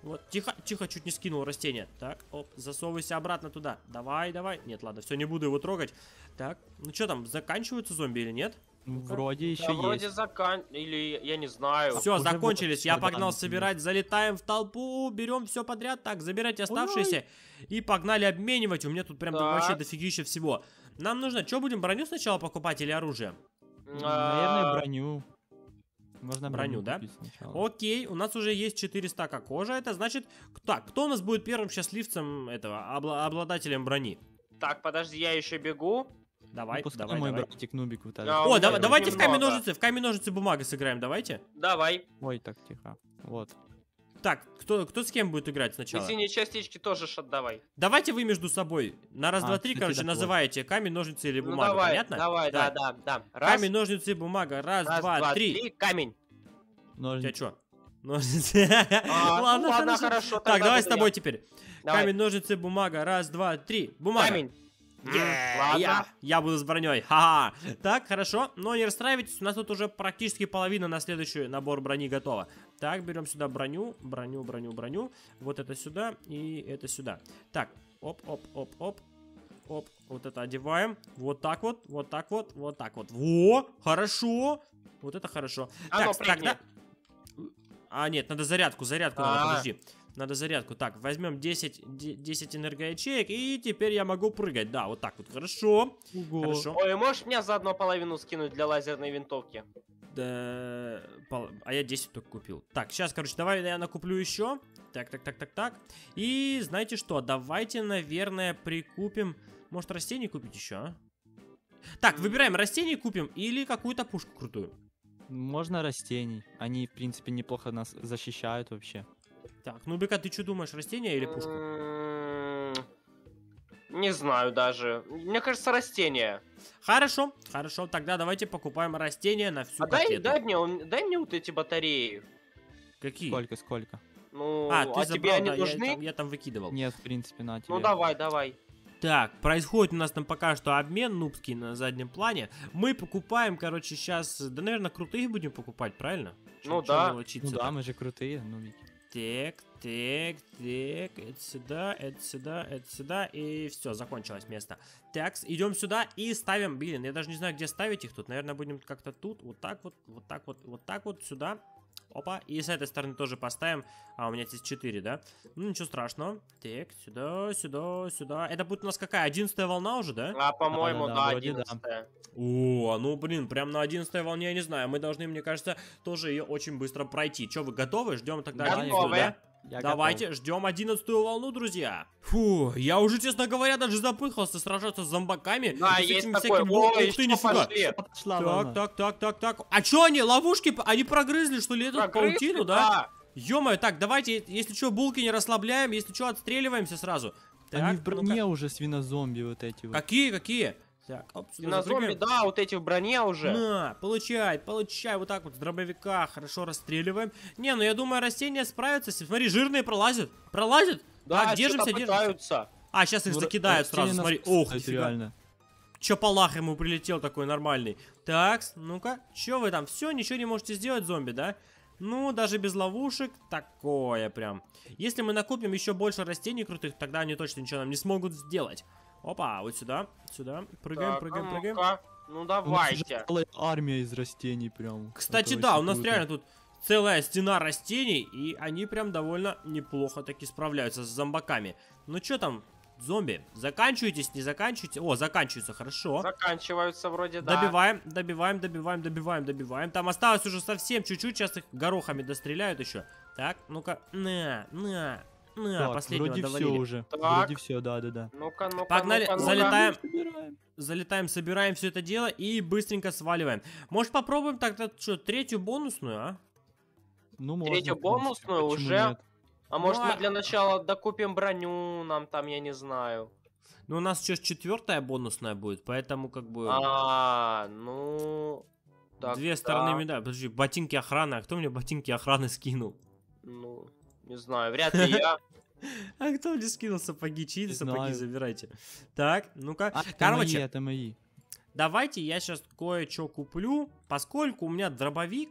Вот, тихо, тихо, чуть не скинул растение. Так, оп, засовывайся обратно туда. Давай, давай. Нет, ладно, все, не буду его трогать. Так, ну что там, заканчиваются зомби или нет? Вроде еще Да, есть. вроде закан... Или я не знаю. Все, уже закончились. вот Я сюда погнал накинул. собирать, залетаем в толпу, берем все подряд. Так, забирайте оставшиеся и погнали обменивать. У меня тут прям Так. вообще дофигища всего. Нам нужно, что будем, броню сначала покупать или оружие? Наверное, А, броню. Можно Броню, броню, да? купить сначала. Окей, у нас уже есть четыре стака кожи. Это значит, так, кто у нас будет первым счастливцем этого, обла- обладателем брони? Так, подожди, я еще бегу. Давай, Ну, пускай давай, мой давай. братик Нубик вот А, этот. у О, меня да- его давайте в немного. камень-ножницы, в камень-ножницы бумага сыграем, давайте. Давай. Ой, так, тихо. Вот. Так, кто, кто с кем будет играть И сначала? синие частички тоже ж отдавай. Давайте вы между собой. На раз, А, два, три, кстати, короче, да, вот. называете камень, ножницы или Ну бумага, давай, понятно? давай, да, да, да. Раз, Камень, ножницы, бумага. Раз, раз, два, три. камень. У Ножницы. тебя что? Ножницы. А, ну Ладно, ладно, хорошо. хорошо, Так, тогда давай с буду тобой я. теперь. Давай. Камень, ножницы, бумага. Раз, два, три. Бумага. Камень. Е, М, ладно. Я, я буду с броней. Ха-ха. Так, хорошо. Но не расстраивайтесь, у нас тут уже практически половина на следующий набор брони готова. Так, берем сюда броню, броню, броню, броню. Вот это сюда и это сюда. Так, оп, оп, оп, оп. Оп, вот это одеваем. Вот так вот, вот так вот, вот так вот. Во, хорошо. Вот это хорошо. А так, ну, прыгни. тогда... А, нет, надо зарядку, зарядку надо, А. подожди. Надо зарядку. Так, возьмем десять, де- десять энергоячеек, и теперь я могу прыгать. Да, вот так вот, хорошо. Ого. Хорошо. Ой, можешь мне заодно половину скинуть для лазерной винтовки? Да, пол- а я десять только купил. Так, сейчас, короче, давай я накуплю еще. Так, так, так, так, так. И знаете что, давайте, наверное, прикупим... Может, растений купить еще, а? Так, выбираем, растений купим или какую-то пушку крутую. Можно растений. Они, в принципе, неплохо нас защищают вообще. Так, ну, Бека, ты что думаешь, растения или пушку? М, Не знаю даже. Мне кажется, растения. Хорошо, хорошо, тогда давайте покупаем растения на всю А дай, котлету. дай мне, он- дай мне вот эти батареи. Какие? Сколько, сколько? Ну, А, а, ты забрал, тебе они да, я нужны? там, я там выкидывал. Нет, в принципе, на тебе. Ну давай, давай. Так, происходит у нас там пока что обмен нубский на заднем плане. Мы покупаем, короче, сейчас, да, наверное, крутых будем покупать, правильно? Ну Чё- чё да. мелочиться Ну да, так? мы же крутые, Нубики. Так, так, так, это сюда, это сюда, это сюда, и все, закончилось место. Так, идем сюда и ставим, блин, я даже не знаю, где ставить их тут, наверное, будем как-то тут, вот так вот, вот так вот, вот так вот, сюда. Опа, и с этой стороны тоже поставим. А, у меня здесь четыре, да? Ну, ничего страшного. Так, сюда, сюда, сюда. Это будет у нас какая? Одиннадцатая волна уже, да? А, по-моему, Да-да-да, да, вроде да. одиннадцатая. О, ну, блин, прям на одиннадцатой волне, я не знаю. Мы должны, мне кажется, тоже ее очень быстро пройти. Че, вы готовы? Ждем тогда Готовы. одиннадцатую, да? Я Давайте, ждем одиннадцатую волну, друзья. Фу, я уже, честно говоря, даже запыхался сражаться с зомбаками. Да, и с есть этими такой. всякими- Ух Ой, ты, что нифига. пошли? готов. Пошла Так, волна. так, так, так, так. А чё они, ловушки, п- они прогрызли, что ли, эту Прогрызли, паутину, да? Ё-моё, так, давайте, если что, булки не расслабляем, если что, отстреливаемся сразу. Так, Они в ну-ка. броне уже свинозомби вот эти вот. Какие, какие? Так, оп, сюда На зомби, запрыгаем. да, вот эти в броне уже. На, получай, получай, вот так вот с дробовика хорошо расстреливаем. Не, ну я думаю, растения справятся. с- Смотри, жирные пролазят, пролазят. Да, Так, держимся, что-то держимся. пытаются. А, сейчас их Ну, закидают растения сразу, нас смотри. кусают, Ох, нифига. реально. Чапалах ему прилетел такой нормальный. Так, ну-ка, что вы там? Все, ничего не можете сделать, зомби, да? Ну, даже без ловушек, такое прям. Если мы накупим еще больше растений крутых, тогда они точно ничего нам не смогут сделать. Опа, вот сюда, сюда. Прыгаем, Так, прыгаем, а прыгаем. ну-ка. Ну У нас уже давайте. целая армия из растений прям. Кстати, Это да, очень у нас круто. реально тут целая стена растений, и они прям довольно неплохо таки справляются с зомбаками. Ну что там, зомби, заканчиваетесь, не заканчиваете? О, заканчиваются, хорошо. Заканчиваются вроде, да. Добиваем, добиваем, добиваем, добиваем, добиваем. Там осталось уже совсем чуть-чуть, сейчас их горохами достреляют еще. Так, ну-ка, на, на, на, Так, последнего вроде довалили. все уже. Так. Вроде все, да-да-да. Ну-ка, ну-ка, Погнали, ну-ка, ну-ка. залетаем. Собираем. Залетаем, собираем все это дело и быстренько сваливаем. Может, попробуем тогда, что, третью бонусную, а? Ну, можно, Третью в принципе, бонусную почему уже? нет? А может Ну, а- мы для начала докупим броню, нам там, я не знаю. Ну, у нас сейчас четвертая бонусная будет, поэтому как бы... А, ну... Две тогда, стороны медали. Подожди, ботинки охраны. А кто мне ботинки охраны скинул? Ну, не знаю, вряд ли я. А кто мне скинул сапоги? Чьи Не сапоги знаю. забирайте? Так, ну-ка. А, это Короче, мои, это мои. давайте я сейчас кое-что куплю. Поскольку у меня дробовик,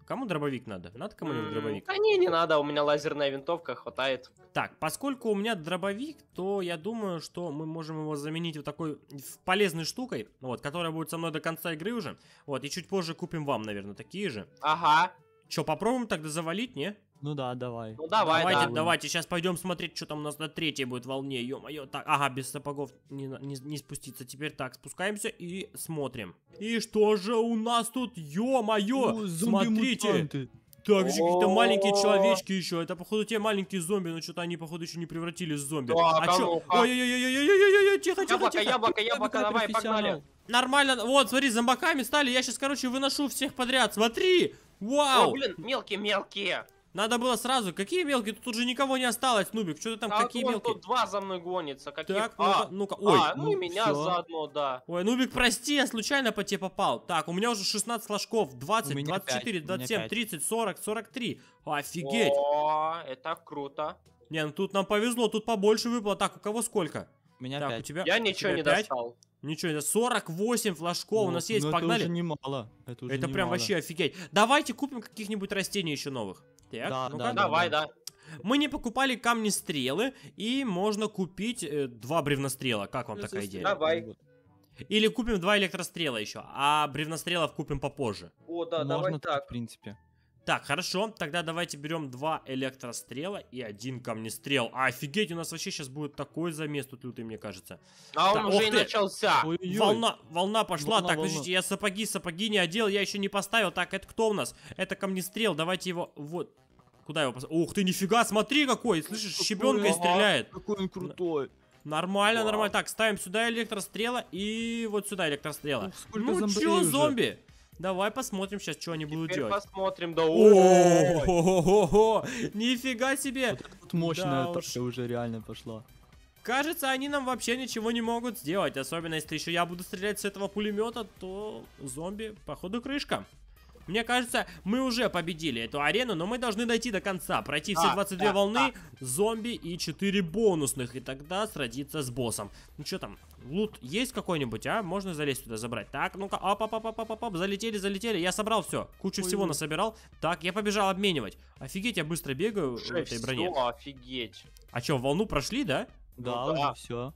Кому дробовик надо? Надо кому-нибудь дробовик? Да не, не надо, у меня лазерная винтовка, хватает. Так, поскольку у меня дробовик, то я думаю, что мы можем его заменить вот такой полезной штукой, вот, которая будет со мной до конца игры уже. Вот, и чуть позже купим вам, наверное, такие же. Ага. Че, попробуем тогда завалить, не? Ну да, давай. Ну давай, давайте, да. давайте, сейчас пойдем смотреть, что там у нас на третьей будет волне. Ё-моё, так, ага, без сапогов не, не, не спуститься. Теперь так, спускаемся и смотрим. И что же у нас тут, ё-моё, смотрите. Так, же какие-то маленькие человечки еще. Это, походу, те маленькие зомби, но что-то они, походу, еще не превратились в зомби. Да, А чё? кому-ка. Ой-ой-ой-ой-ой-ой-ой, тихо, тихо, Яблоко, тихо. яблоко, яблоко, давай, погнали. Нормально, вот, смотри, зомбаками стали. Я сейчас, короче, выношу всех подряд. Смотри, О, вау. блин, мелкие-мелкие. Надо было сразу. Какие мелкие? Тут уже никого не осталось, Нубик. Что ты там, А какие вон мелкие? тут два за мной гонятся. Какие? Так, а, ну-ка, ну-ка. Ой, а, ну и меня всё. заодно, да. ой, Нубик, прости, я случайно по тебе попал. Так, у меня уже шестнадцать флажков. двадцать, У меня двадцать четыре, пять, у меня двадцать семь, пять. тридцать, сорок, сорок три. Офигеть. О, это круто. Не, ну тут нам повезло, тут побольше выпало. Так, у кого сколько? У меня Так, у пять. тебя? Я у ничего тебя не пять? достал. Ничего, это сорок восемь флажков у нас есть, Ну, погнали. Это уже немало. Это, уже Это прям немало. вообще офигеть. Давайте купим каких-нибудь растений еще новых. Так, Да, ну-ка. да, да. Давай, да. Мы не покупали камни стрелы, и можно купить э, два бревнострела. Как вам такая идея? Давай. Или купим два электрострела еще, а бревнострелов купим попозже. О, да, Можно давай так, так. в принципе. Так, хорошо, тогда давайте берем два электрострела и один камнестрел. А, офигеть, у нас вообще сейчас будет такой замес тут лютый, мне кажется. А Так, он ух уже и ты. начался. Ой-ой-ой. Волна, волна пошла. Волна, так, волна. подождите, я сапоги, сапоги не одел, я еще не поставил. Так, это кто у нас? Это камнестрел, давайте его, вот. Куда его поставить? Ух ты, нифига, смотри какой, слышишь, щебенкой Ага. стреляет. Какой он крутой. Нормально, Вау. нормально. Так, ставим сюда электрострела и вот сюда электрострела. Ух, сколько Ну зомбарей чё, уже. зомби? Давай посмотрим сейчас, что они будут Теперь делать. посмотрим, да. Ой. О-хо-хо-хо! Нифига себе! Вот это вот мощная Да атака уж. уже реально пошла. Кажется, они нам вообще ничего не могут сделать. Особенно, если еще я буду стрелять с этого пулемета, то зомби, походу, крышка. Мне кажется, мы уже победили эту арену, но мы должны дойти до конца. Пройти все А, двадцать две да, волны, зомби и четыре бонусных. И тогда сразиться с боссом. Ну что там, лут есть какой-нибудь, а? Можно залезть туда забрать? Так, ну-ка, оп оп оп оп оп оп залетели, залетели. Я собрал все, кучу Ой, всего ой. насобирал. Так, я побежал обменивать. Офигеть, я быстро бегаю в этой броне. Всё, офигеть. А что, волну прошли, да? Да, да. уже все.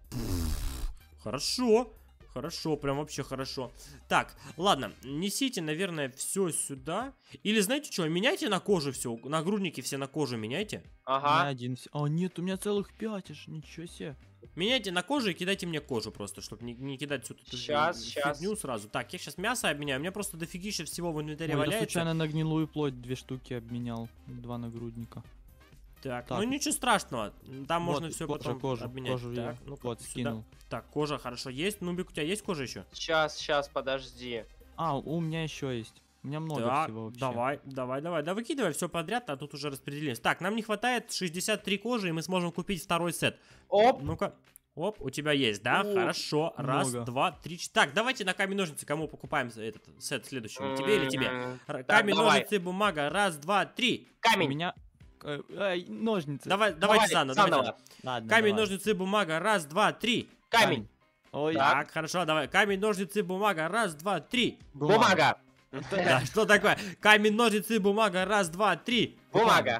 Хорошо. Хорошо, прям вообще хорошо. Так, ладно, несите, наверное, все сюда. Или знаете что, меняйте на кожу все. Нагрудники все на кожу меняйте. Ага. один. вс- А, нет, у меня целых пять аж. Ничего себе. Меняйте на кожу и кидайте мне кожу просто, чтобы не, не кидать всю эту Щас, фи- щас. фигню сразу. Так, я сейчас мясо обменяю. У меня просто дофигища всего в инвентаре Ой, я валяется. случайно на гнилую плоть две штуки обменял. Два нагрудника. Так, Так. ну ничего страшного. Там Вот, можно все кожа, потом кожу, обменять. кожу я так, ну-ка, вот сюда. скинул. Так, кожа хорошо есть. Нубик, у тебя есть кожа еще? Сейчас, сейчас, подожди. А, у меня еще есть. У меня много Так, всего вообще. давай, давай, давай. Да выкидывай все подряд, а тут уже распределились. Так, нам не хватает шестьдесят три кожи, и мы сможем купить второй сет. Оп. Ну-ка. Оп, у тебя есть, да? О, Хорошо. Раз, много. два, три, четыре. Так, давайте на камень-ножницы кому покупаем этот сет следующий? Тебе или тебе? М, Р- так, Камень, давай. ножницы, бумага. Раз, два, три. У Камень. меня... э, ай, ножницы. Давай, давайте заново, давайте заново. заново. Ладно, Камень, давай. ножницы, бумага. Раз, два, три. Камень. Ой, Да. Так, хорошо, давай. Камень, ножницы, бумага. Раз, два, три. Бумага. Да, что такое? Камень, ножницы, бумага. Раз, два, три. Бумага.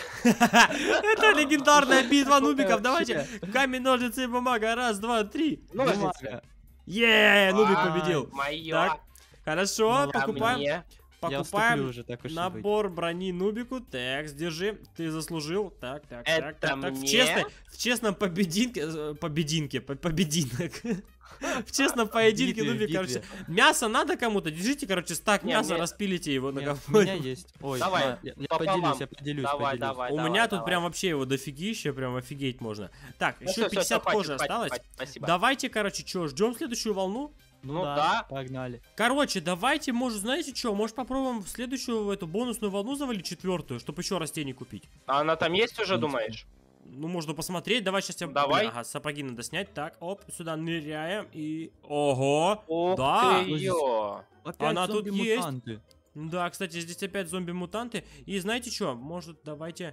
Это легендарная битва нубиков. Давайте. Вообще. Камень, ножницы, бумага. Раз, два, три. Ножницы. Бумага. Е, Нубик Ай, победил. Моё. Так, хорошо, Ну, А покупаем. мне? Я уступлю Покупаем уже, так уж и быть. набор брони Нубику. Так, держи, ты заслужил. Так, так, Это так, так, так. В, мне? честной, в честном побединке, э, побединке, по- побединок. В честном поединке, битве, в Нубик, битве. короче, мясо надо кому-то? Держите, короче, стак Не, мяса, мне- распилите его на Нет, у меня кого-нибудь. есть. Ой, Давай, на, я, я пополам. поделюсь, я поделюсь, Давай, поделюсь. давай. У меня тут давай. прям вообще его дофигища, прям офигеть можно. Так, Ну еще всё, всё, пятьдесят всё, кожи хватит, хватит, осталось. хватит, Спасибо. Давайте, короче, что, ждем следующую волну? Ну да. Погнали. Короче, давайте, может, знаете что, может попробуем в следующую эту бонусную волну завалить, четвертую, чтобы еще растений купить. А она там есть уже, В принципе. думаешь? Ну, можно посмотреть. Давай сейчас я... Давай. Блин, ага, сапоги надо снять. Так, оп, сюда ныряем и... Ого! Ух Да. ты, ё. Опять Она тут есть. зомби-мутанты. Да, кстати, здесь опять зомби-мутанты. И знаете что, может, давайте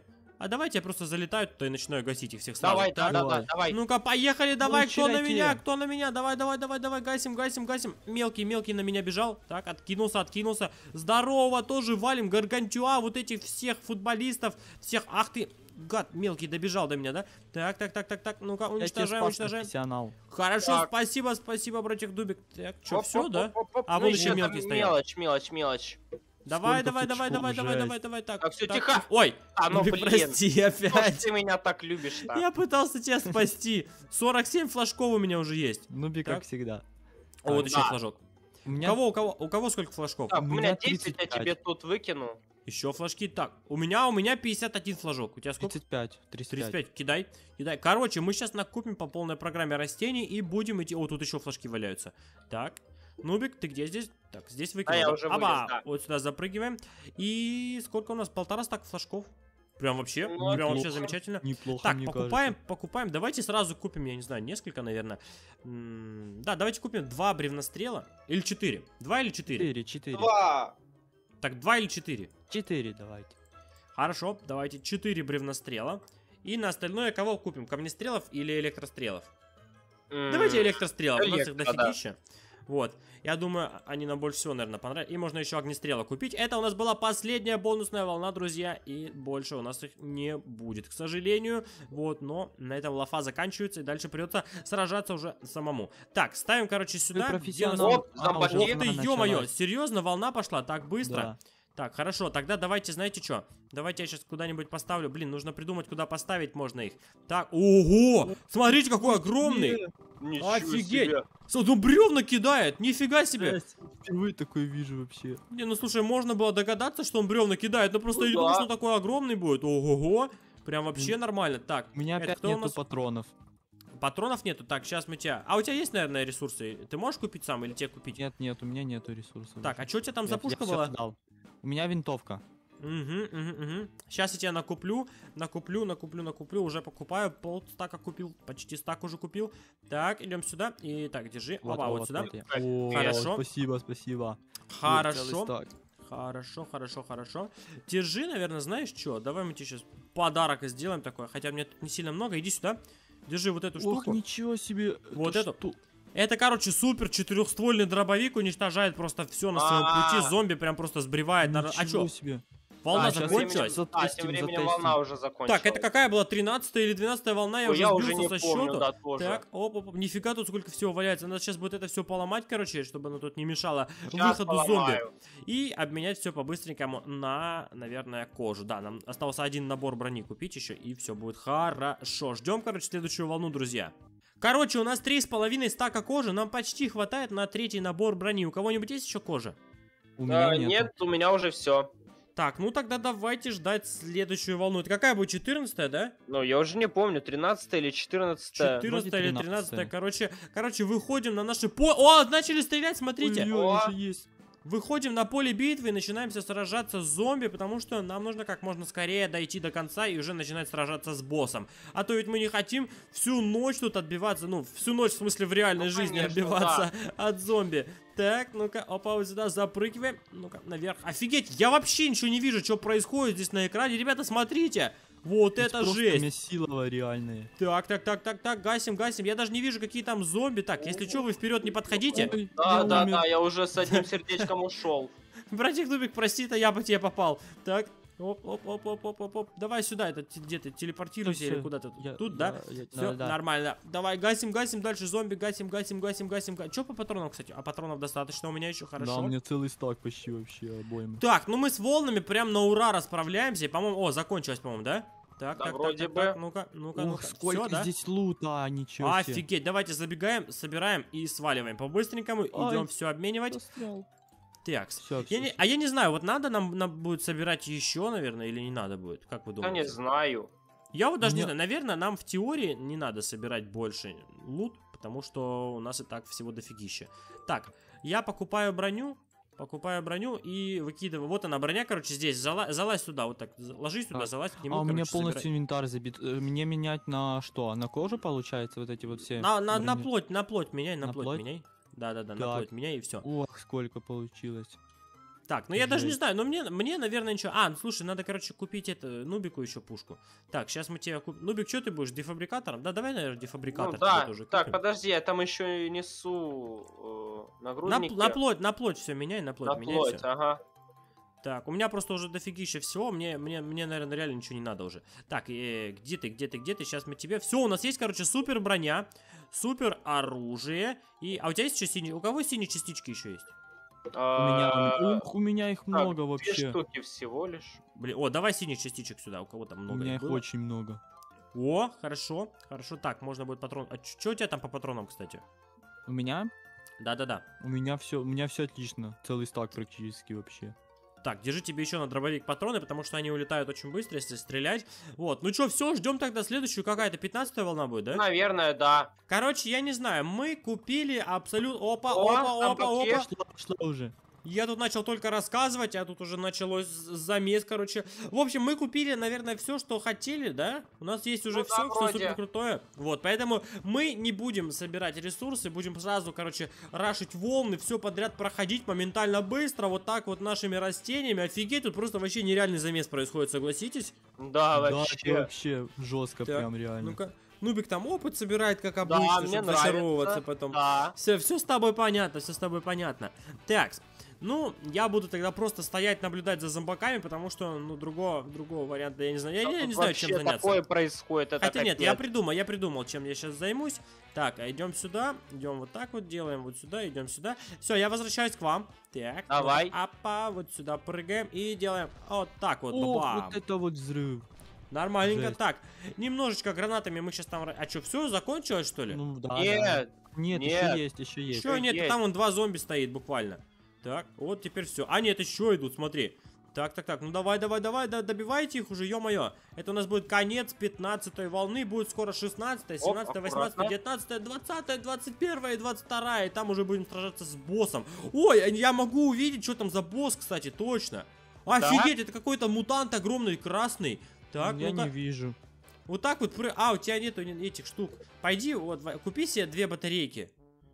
А давайте я просто залетаю туда и начинаю гасить их всех сразу. Давай, да, Так. да, да, давай. давай. Ну-ка, поехали, давай, кто на начинайте. меня, кто на меня, давай, давай, давай, давай, гасим, гасим, гасим. Мелкий, мелкий на меня бежал, так, откинулся, откинулся. Здорово, тоже валим, Гаргантюа, вот этих всех футболистов, всех, ах ты, гад, мелкий добежал до меня, да? Так, так, так, так, так, ну-ка, Я тебя уничтожаем, спас, уничтожаем. профессионал. Хорошо, Так. спасибо, спасибо, братик Дубик. Так, что, Оп, все, оп, да? оп, оп, оп. А Ну, вон еще ещё мелкий там стоял. Мелочь, мелочь, мелочь. Давай, Сколько давай, давай, футбол, давай, давай, жесть. давай, давай, так. Так, всё, так, тихо. тихо. Ой, А, ну, Дубик, блин. прости, Что ж опять. ты меня так любишь-то? Я пытался тебя спасти. сорок семь флажков у меня уже есть. Нуби, Так. как всегда. О, вот Да. еще флажок. У У меня кого, у кого, у кого сколько флажков? Так, У у меня меня десять, тридцать я пять. тебе тут выкину. Еще флажки. Так, у меня, у меня пятьдесят один флажок. У тебя сколько? тридцать пять. тридцать тридцать пять. пять. Кидай, кидай. Короче, мы сейчас накупим по полной программе растений и будем идти. О, тут еще флажки валяются. Так. Нубик, ты где здесь? Так, здесь выкинул. А, я да? уже Аба! вылез, да. Вот сюда запрыгиваем. И сколько у нас? Полтора стака флажков. Прям вообще, Ну, прям вообще неплохо. замечательно. Неплохо, Так, мне покупаем, кажется. покупаем. Давайте сразу купим, я не знаю, несколько, наверное. М, Да, давайте купим два бревнострела. Или четыре. Два или четыре? Четыре, четыре. Два. Так, два или четыре. Четыре давайте. Хорошо, давайте четыре бревнострела. И на остальное кого купим? Камнестрелов или электрострелов? Давайте электрострелов, у нас их электро, да. дофигища. Вот, я думаю, они нам больше всего, наверное, понравятся. И можно еще огнестрела купить. Это у нас была последняя бонусная волна, друзья. И больше у нас их не будет, к сожалению. Вот, но на этом лафа заканчивается. И дальше придется сражаться уже самому. Так, ставим, короче, сюда. Где у нас- профессионал. Оп, А, зомбаки. уже Ух ты, волна ё-моё, началась. серьезно, волна пошла так быстро? Да. Так, хорошо, тогда давайте, знаете что? Давайте я сейчас куда-нибудь поставлю. Блин, нужно придумать, куда поставить можно их. Так, ого! Смотрите, какой огромный! Ничего Офигеть! себе. Смотри, он бревна кидает! Нифига себе! Жесть, Впервые такое вижу вообще. Не, ну слушай, можно было догадаться, что он бревна кидает, но просто Ну я не думал, да. что он такой огромный будет. Ого-го! Прям вообще нормально. Так, У меня это опять кто у нету нас? патронов. Патронов нету. Так, сейчас мы тебя... А у тебя есть, наверное, ресурсы? Ты можешь купить сам или тебе купить? Нет, нет, у меня нету ресурсов. Так, а что у тебя там Я- за я пушка всё была? отдал. У меня винтовка. Угу, угу, угу. Сейчас я тебя накуплю, накуплю, накуплю, накуплю, уже покупаю, пол стака купил, почти стак уже купил. Так, идем сюда, и так, держи, Вот, оба, вот, вот, сюда. вот я. Так, О, хорошо. Спасибо, спасибо. Вот, Хорошо, целый стак. хорошо, хорошо, хорошо. Держи, наверное, знаешь что, давай мы тебе сейчас подарок сделаем такой, хотя мне тут не сильно много, иди сюда, держи вот эту Ох, штуку. ничего себе. Вот это эту. что? Это, короче, супер четырехствольный дробовик, уничтожает просто все на своем А-а-а. пути, зомби прям просто сбривает. на- А Ничего что, себе. волна А, щас закончилась? я- А, Затестим, тем временем затестим. волна уже закончилась. Так, это какая была, тринадцатая или двенадцатая волна, я Ой, уже я сбился уже не со помню, счету. да, тоже. Так, оп, оп, оп, нифига тут сколько всего валяется. Надо сейчас будет это все поломать, короче, чтобы оно тут не мешало Щас выходу зомби. поломаю. И обменять все по-быстренькому на, наверное, кожу. Да, нам остался один набор брони купить еще, и все будет хорошо. Ждем, короче, следующую волну, друзья. Короче, у нас три с половиной стака кожи, нам почти хватает на третий набор брони. У кого-нибудь есть еще кожа? У меня А, нету. нет, у меня уже все. Так, ну тогда давайте ждать следующую волну. Это какая будет, четырнадцатая, да? Ну, я уже не помню, тринадцатая или четырнадцатая. четырнадцатая или тринадцатая. тринадцатая, короче, короче, выходим на наши по... О, начали стрелять, смотрите. Ой-ой, О. уже есть. Выходим на поле битвы и начинаемся сражаться с зомби, потому что нам нужно как можно скорее дойти до конца и уже начинать сражаться с боссом. А то ведь мы не хотим всю ночь тут отбиваться, ну, всю ночь, в смысле, в реальной Ну, жизни конечно, отбиваться от зомби. Так, ну-ка, опа, вот сюда запрыгиваем. Ну-ка, наверх. Офигеть, я вообще ничего не вижу, что происходит здесь на экране. Ребята, смотрите. Вот Здесь это просто жесть. месилово реальные. Так, так, так, так, так, гасим, гасим. Я даже не вижу, какие там зомби. Так, если что, вы вперед не подходите. Ой, Да, я да, умер. да, я уже с одним сердечком ушел. Братик Дубик, прости, это я по тебе попал. Так, оп, оп, оп, оп, оп, оп, оп. Давай сюда, это те- где ты телепортируйся или Всё, куда-то. я- Тут, я- да? я- Все, да, да. нормально. Давай, гасим, гасим, дальше зомби, гасим, гасим, гасим, гасим. Че по патронам, кстати? А патронов достаточно у меня еще, хорошо. Да, у меня целый стак почти вообще обоим. Так, ну мы с волнами прям на ура расправляемся. И, по-моему, о, закончилась, по-моему, да? Так, Да, так, вроде так, так, бы. так, ну-ка, ну-ка, Ух, ну-ка. сколько Всё, да? здесь лута, ничего себе. Офигеть, давайте забегаем, собираем и сваливаем. По-быстренькому Ай. идем все обменивать. Застрял. Так, Всё, я всё, не, всё. а я не знаю, вот надо нам, нам будет собирать еще, наверное, или не надо будет? Как вы Я думаете? не знаю. Я вот даже не Мне- знаю, наверное, нам в теории не надо собирать больше лут, потому что у нас и так всего дофигища. Так, я покупаю броню, покупаю броню и выкидываю. Вот она, броня, короче, здесь. Зала- залазь сюда, вот так. з- Ложись сюда, Так. залазь к нему, А у меня короче, полностью собирай. инвентарь забит. Э, Мне менять на что? На кожу получается вот эти вот все? На, на, на брони? плоть, на плоть меняй, на, На плоть, плоть? меняй. Да-да-да, на Так. плоть меняй и все. Ох, сколько получилось. Так, ну я даже не Жесть. знаю, но мне, мне, наверное, ничего. А, ну слушай, надо, короче, купить это, Нубику еще пушку. Так, сейчас мы тебе купим. Нубик, что ты будешь, дефабрикатором? Да, давай, наверное, Ну дефабрикатор да, тебе тоже так, купим. подожди, я там еще и несу э, На, нагрудники. на плоть, на плоть все меняй, на плоть На меняй плоть, всё. ага. Так, у меня просто уже дофигища всего, мне, мне, мне, наверное, реально ничего не надо уже. Так, э, где ты, где ты, где ты? Сейчас мы тебе... Все, у нас есть, короче, супер броня, супер оружие. И... А у тебя есть еще синие... У кого синие частички еще есть? У меня, А, ух, у меня их так, много Две вообще. штуки всего лишь. Блин, о, давай синих частичек сюда, у кого там У много меня их их было. очень много. О, хорошо, хорошо. Так, можно будет патрон... А что у тебя там по патронам, кстати? У меня, Да-да-да. у меня все, у меня все отлично. Целый стак практически вообще. Так, держи тебе еще на дробовик патроны, потому что они улетают очень быстро, если стрелять. Вот, ну что, все, ждем тогда следующую. Какая-то пятнадцатая волна будет, да? Наверное, да. Короче, я не знаю, мы купили абсолютно... Опа, О, опа, там опа, какие? опа. Пошла, пошла уже. Я тут начал только рассказывать, а тут уже началось замес, короче. В общем, мы купили, наверное, все, что хотели, да? У нас есть уже Ну да, все, все вроде. супер крутое. Вот, поэтому мы не будем собирать ресурсы, будем сразу, короче, рашить волны, все подряд проходить моментально быстро, вот так вот нашими растениями. Офигеть, тут просто вообще нереальный замес происходит, согласитесь? Да, Да, это вообще. вообще жестко, Так, прям реально. Ну-ка, Нубик там опыт собирает, как Да, обычно, мне чтобы нравится. зачаровываться потом. Да. Все, все с тобой понятно, все с тобой понятно. Так, ну, я буду тогда просто стоять, наблюдать за зомбаками, потому что, ну, другого, другого варианта я не знаю. Я, Да я тут не знаю, чем вообще заняться. такое происходит, это Хотя нет, я капец. придумал, я придумал, чем я сейчас займусь. Так, а идем сюда, идем вот так вот, делаем вот сюда, идем сюда. Все, я возвращаюсь к вам. Так, Давай. Вот, апа, вот сюда прыгаем и делаем вот так вот. Ох, бабам. вот это вот взрыв. Нормальненько. Жесть. Так, немножечко гранатами мы сейчас там... А что, все, закончилось, что ли? Ну да, да. Нет, Нет, нет. еще есть, еще есть. Еще нет, есть. там вон два зомби стоит буквально. Так, вот теперь все. А нет, еще идут, смотри. Так, так, так, ну давай, давай, давай, да, добивайте их уже, ё-моё. Это у нас будет конец пятнадцатой волны, будет скоро шестнадцатая, семнадцатая, восемнадцатая, девятнадцатая, двадцатая, двадцать первая и двадцать вторая. И там уже будем сражаться с боссом. Ой, я могу увидеть, что там за босс, кстати, точно. Офигеть, это какой-то мутант огромный, красный. Так, Я ну-ка. не вижу. Вот так вот, пры- а, у тебя нету этих штук. Пойди, вот, в- купи себе две батарейки.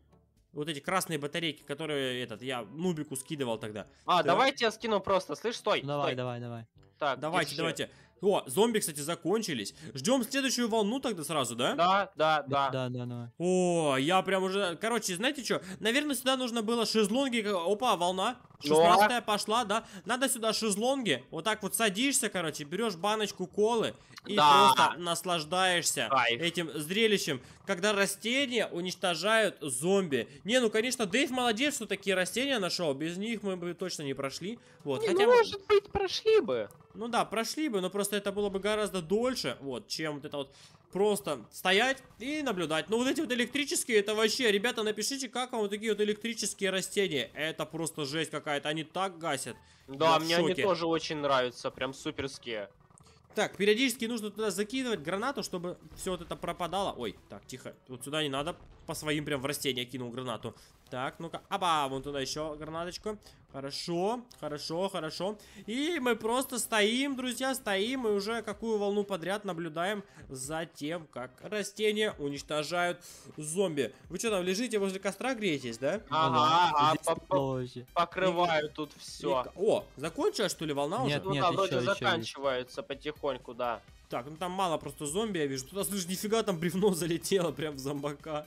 Вот эти красные батарейки, которые, этот, я Нубику скидывал тогда. А, Так. давайте я скину просто. Слышь, стой. Давай, стой. давай, давай. Так, Давайте, держи. давайте. О, зомби, кстати, закончились. Ждем следующую волну тогда сразу, да? Да, да, да. Да, да, да. О, я прям уже... Короче, знаете что? Наверное, сюда нужно было шезлонги... Опа, волна. шестнадцатая пошла, да? Надо сюда шезлонги. Вот так вот садишься, короче, берешь баночку колы и Да. просто наслаждаешься Кайф. этим зрелищем, когда растения уничтожают зомби. Не, ну, конечно, Дэйв молодец, что такие растения нашел. Без них мы бы точно не прошли. Вот, Не, хотя... ну, может быть, прошли бы. Ну да, прошли бы, но просто это было бы гораздо дольше, вот, чем вот это вот просто стоять и наблюдать. Ну вот эти вот электрические, это вообще, ребята, напишите, как вам вот такие вот электрические растения. Это просто жесть какая-то, они так гасят. Да, Я в мне они шоке. тоже очень нравятся, прям суперские. Так, периодически нужно туда закидывать гранату, чтобы все вот это пропадало. Ой, так, тихо, вот сюда не надо, по своим прям в растения кинул гранату. Так, ну-ка, аба, вон туда еще гранаточку. Хорошо, хорошо, хорошо. И мы просто стоим, друзья, стоим и уже какую волну подряд наблюдаем за тем, как растения уничтожают зомби. Вы что там, лежите возле костра, греетесь, да? Ага, ага, Здесь по- тепло по- вообще. покрываю тут все. И- О, закончилась, что ли, волна Нет, уже? Ну да, еще- вроде еще есть. заканчивается потихоньку, да. Так, ну там мало просто зомби, я вижу. Туда, слышь, нифига там бревно залетело прям в зомбака.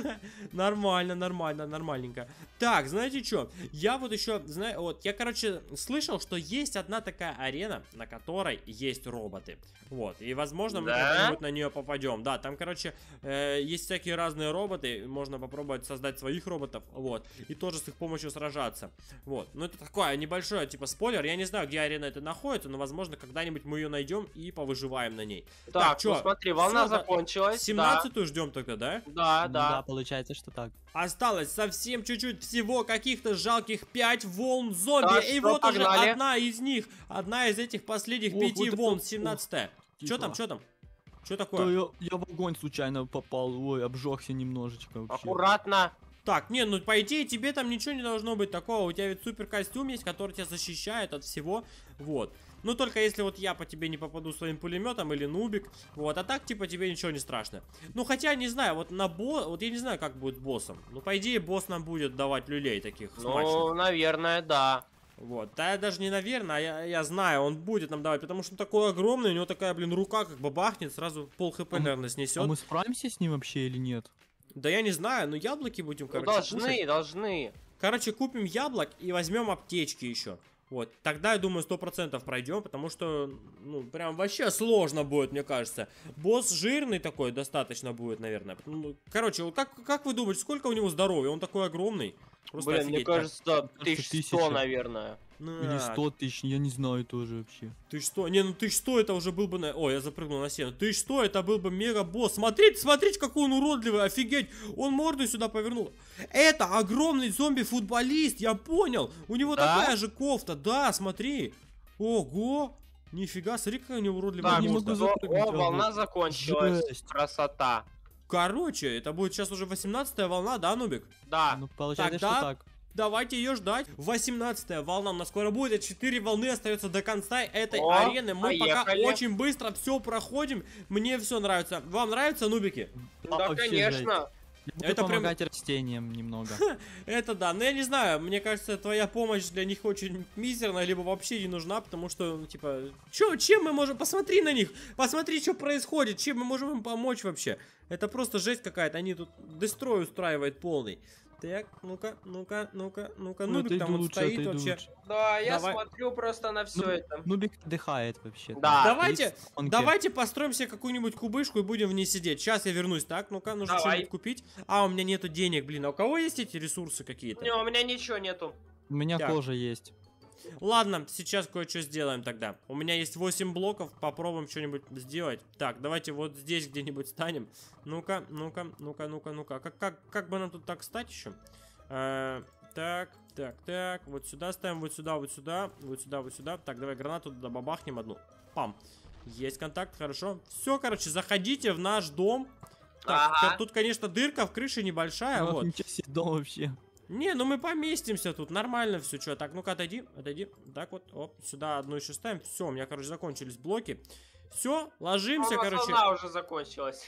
Нормально, нормально, нормальненько. Так, знаете что? Я вот еще, знаю, вот, я, короче, слышал, что есть одна такая арена, на которой есть роботы. Вот, и, возможно, мы Да? когда-нибудь на нее попадем. Да, там, короче, э, есть всякие разные роботы, можно попробовать создать своих роботов, вот, и тоже с их помощью сражаться. Вот, ну это такое небольшое, типа, спойлер. Я не знаю, где арена это находится, но, возможно, когда-нибудь мы ее найдем и повыживаем на ней. Так, чё, ну смотри, волна всё, да, закончилась. семнадцатую ждем тогда, да? Да, Ну да. да, получается, что так. Осталось совсем чуть-чуть, всего каких-то жалких пять волн зомби. Так, И что, вот уже погнали? одна из них, одна из этих последних Ох, пяти вот это- волн, ох, семнадцатая. Что тихо. там, что там? Что То такое? я, я в огонь случайно попал, ой, обжегся немножечко вообще. Аккуратно. Так, не, ну по идее тебе там ничего не должно быть такого. У тебя ведь супер костюм есть, который тебя защищает от всего. Вот. Ну только если вот я по тебе не попаду своим пулеметом или нубик. Вот, а так типа тебе ничего не страшно. Ну хотя, не знаю, вот на босс, вот я не знаю, как будет с боссом. Ну по идее босс нам будет давать люлей таких Ну, смачных. наверное, да. Вот, да, даже не наверное, а я, я знаю, он будет нам давать, потому что он такой огромный, у него такая, блин, рука как бы бахнет, сразу пол хп, А мы- наверное, снесет. А мы справимся с ним вообще или нет? Да я не знаю, но яблоки будем, Ну, короче, должны, кушать. должны. Короче, купим яблок и возьмем аптечки еще. Вот, тогда, я думаю, сто процентов пройдем, потому что, ну, прям вообще сложно будет, мне кажется. Босс жирный такой достаточно будет, наверное. Ну, короче, вот как, как вы думаете, сколько у него здоровья? Он такой огромный. Просто Блин, мне офигеть, как. кажется, кажется, тысяч сто, тысяча. наверное. Ну, Или а, сто тысяч, я не знаю тоже вообще. Ты что? Не, ну ты что, это уже был бы на... Ой, я запрыгнул на стену. Ты что, это был бы мега-босс. Смотрите, смотрите, какой он уродливый, офигеть. Он морду сюда повернул. Это огромный зомби-футболист, я понял. У него Да? такая же кофта, да, смотри. Ого, нифига, смотри, какая у него уродливая Так, не морда. могу о, запрыгнуть, о, волна ага. закончилась. Жесть. Красота. Короче, это будет сейчас уже восемнадцатая волна, да, Нубик? Да. Ну, получается, Тогда- что так. Давайте ее ждать. восемнадцатая волна у нас скоро будет. А четыре волны остается до конца этой О, арены. Мы пока поехали. очень быстро все проходим. Мне все нравится. Вам нравится, Нубики? Да, вообще конечно. Я буду Это прям- помогать растениям немного. Это да, но я не знаю, мне кажется, твоя помощь для них очень мизерная, либо вообще не нужна, потому что, ну, типа, чё, чем мы можем, посмотри на них, посмотри, что происходит, чем мы можем им помочь вообще. Это просто жесть какая-то, они тут дестрой устраивают полный. Так, ну-ка, ну-ка, ну-ка, ну-ка, Ну, Нубик это там иду вот лучше, стоит это иду вообще. лучше. Да, я Давай. смотрю просто на все Ну, это. Нубик отдыхает вообще. Да. Давайте, Он давайте построим себе какую-нибудь кубышку и будем в ней сидеть. Сейчас я вернусь, так, ну-ка, нужно Давай. что-нибудь купить. А, у меня нету денег, блин, а у кого есть эти ресурсы какие-то? Не, у меня ничего нету. У меня Так. кожа есть. Ладно, сейчас кое-что сделаем тогда. У меня есть восемь блоков, попробуем что-нибудь сделать. Так, давайте вот здесь где-нибудь станем. Ну-ка, ну-ка, ну-ка, ну-ка, ну-ка. Как, как, как бы нам тут так стать еще? Э, так, так, так. Вот сюда ставим, вот сюда, вот сюда, вот сюда, вот сюда. Так, давай гранату туда бабахнем одну. Пам. Есть контакт, хорошо. Все, короче, заходите в наш дом. Так, Ага. тут, конечно, дырка в крыше небольшая, Ох, вот. ничего себе, дом вообще. Не, ну мы поместимся тут, нормально все, что. Так, ну-ка, отойди, отойди. Так вот, оп, сюда одну еще ставим. Все, у меня, короче, закончились блоки. Все, ложимся, У нас короче. волна уже закончилась.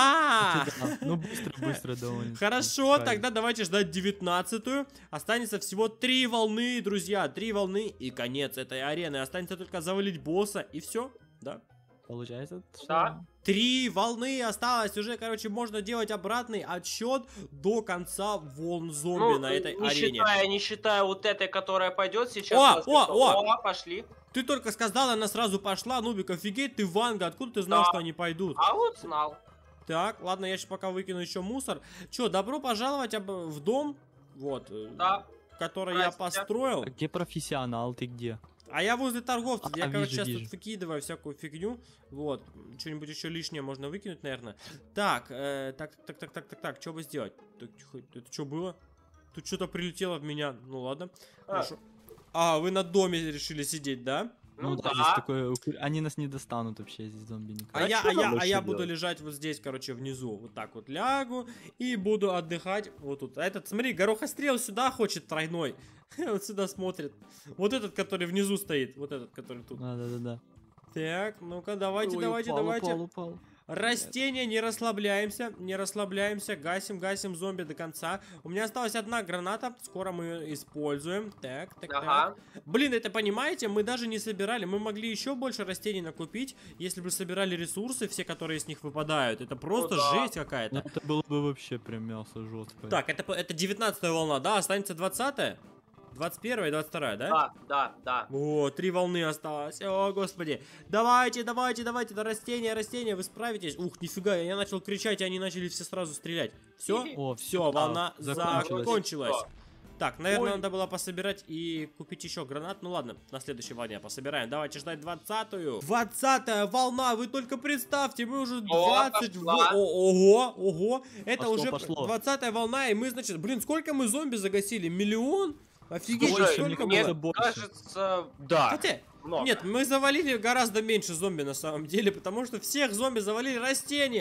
А, Да, Ну, быстро-быстро довольно. хорошо, тогда давайте ждать девятнадцатую. Останется всего три волны, друзья, три волны и конец этой арены. Останется только завалить босса и все, да. Получается, что... Да. Три волны осталось, уже, короче, можно делать обратный отсчет до конца волн зомби Ну, на этой не арене. считая, не считая вот этой, которая пойдет сейчас. О, у нас о, это- о! пошли. Ты только сказал, она сразу пошла, Нубик, офигеть, ты Ванга, откуда ты знал, Да. что они пойдут? А вот знал. Так, ладно, я сейчас пока выкину еще мусор. Че, добро пожаловать об- в дом, вот, э, Да. который я Здрасте. построил. А где профессионал, ты где? А я возле торговца, А, я, короче, вижу, сейчас вижу. тут выкидываю всякую фигню. Вот, что-нибудь еще лишнее можно выкинуть, наверное. Так, э, так, так, так, так, так, так, что бы сделать? Так, тихо, это что было? Тут что-то прилетело в меня, ну ладно, А. хорошо. А, вы на доме решили сидеть, да? Ну, да, да. здесь такое... укр- Они нас не достанут вообще, здесь зомби никак. А, А я, чё а нам я, а вообще я буду делать? лежать вот здесь, короче, внизу. Вот так вот лягу и буду отдыхать вот тут. А этот, смотри, горохострел сюда хочет тройной. Вот сюда смотрит. Вот этот, который внизу стоит. Вот этот, который тут. А, да-да-да. Так, ну-ка, давайте, Ой, давайте, упал, давайте. упал, упал. Растения, не расслабляемся, не расслабляемся, гасим, гасим зомби до конца. У меня осталась одна граната, скоро мы ее используем. Так, так, Ага. так. Блин, это понимаете, мы даже не собирали, мы могли еще больше растений накупить, если бы собирали ресурсы, все, которые с них выпадают. Это просто да. жесть какая-то. Ну, это было бы вообще прям мясо жесткое. Так, это, по- это девятнадцатая волна, да? Останется двадцатая? двадцать первая и двадцать вторая, да? Да, да, да. О, три волны осталось. О, господи. Давайте, давайте, давайте. Да растения, растения, вы справитесь. Ух, нифига, я начал кричать, и они начали все сразу стрелять. Все? О, Все, волна закончилась. закончилась. Всё. Так, наверное, Ой. надо было пособирать и купить еще гранат. Ну ладно, на следующей волне пособираем. Давайте ждать двадцатую. двадцатая волна, вы только представьте, мы уже двадцать... пошла. О, ого, ого. Это Пошло, уже пошло. двадцатая волна, и мы, значит... Блин, сколько мы зомби загасили? Миллион? Офигеть, Больше, сколько мне было? кажется, больше. Кажется, да. Хотя, Много. нет, мы завалили гораздо меньше зомби на самом деле, потому что всех зомби завалили растения.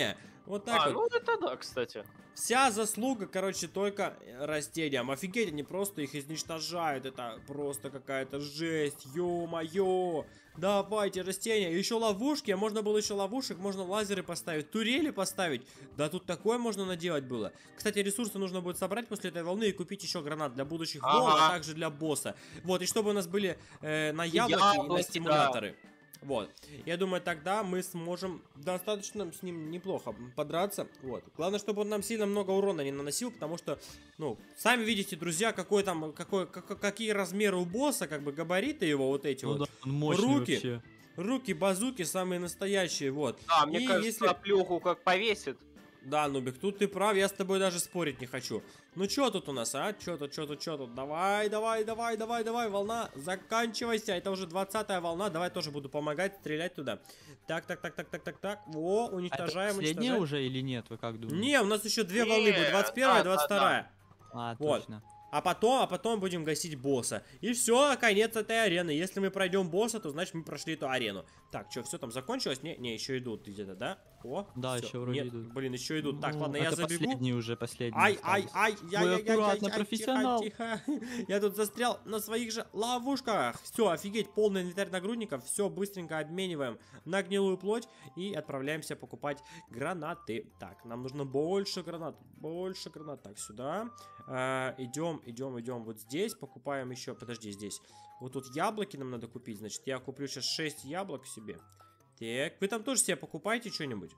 Вот так А, вот. ну это да, кстати. Вся заслуга, короче, только растениям. Офигеть, они просто их изничтожают. Это просто какая-то жесть. Ё-моё. Давайте растения. Еще ловушки. А можно было еще ловушек. Можно лазеры поставить. Турели поставить. Да тут такое можно наделать было. Кстати, ресурсы нужно будет собрать после этой волны и купить еще гранат для будущих волн, Ага. а также для босса. Вот, и чтобы у нас были э, на яблоки и на Яблоки, стимуляторы. Вот. Я думаю, тогда мы сможем достаточно с ним неплохо подраться. Вот. Главное, чтобы он нам сильно много урона не наносил, потому что, ну, сами видите, друзья, какой там, какой, как, какие размеры у босса, как бы габариты его вот эти Ну вот. да, он мощный руки. вообще. Руки, базуки самые настоящие, вот. Да, мне И кажется, если- оплюху как повесит. Да, Нубик, тут ты прав, я с тобой даже спорить не хочу. Ну чё тут у нас, а? Чё тут, чё тут, чё тут? Давай, давай, давай, давай, давай, волна, заканчивайся. Это уже двадцатая волна, давай тоже буду помогать, стрелять туда. Так, так, так, так, так, так, так. Во, А это уничтожаем, последняя уничтожаем. уже или нет, вы как думаете? Не, у нас еще две Не, волны будет, двадцать первая и да, да, двадцать вторая. А, Вот. точно. А потом, а потом будем гасить босса. И все, конец этой арены. Если мы пройдем босса, то значит мы прошли эту арену. Так, что, все там закончилось? Не, не, еще идут где-то, да? О, Да, всё. еще вроде Нет, идут. блин, еще идут. Так, Ну, ладно, я это забегу. последний уже, последний. Ай, ай, остался. ай, я, Ой, я, я, я, аккуратно, я, профессионал. Тихо, тихо. Я тут застрял на своих же ловушках. Все, офигеть, полный инвентарь нагрудников. Все, быстренько обмениваем на гнилую плоть и отправляемся покупать гранаты. Так, нам нужно больше гранат, больше гранат. Так, сюда. А, идем, идем, идем вот здесь. Покупаем еще, подожди, здесь. Вот тут яблоки нам надо купить. Значит, я куплю сейчас шесть яблок себе. Так, вы там тоже себе покупаете что-нибудь?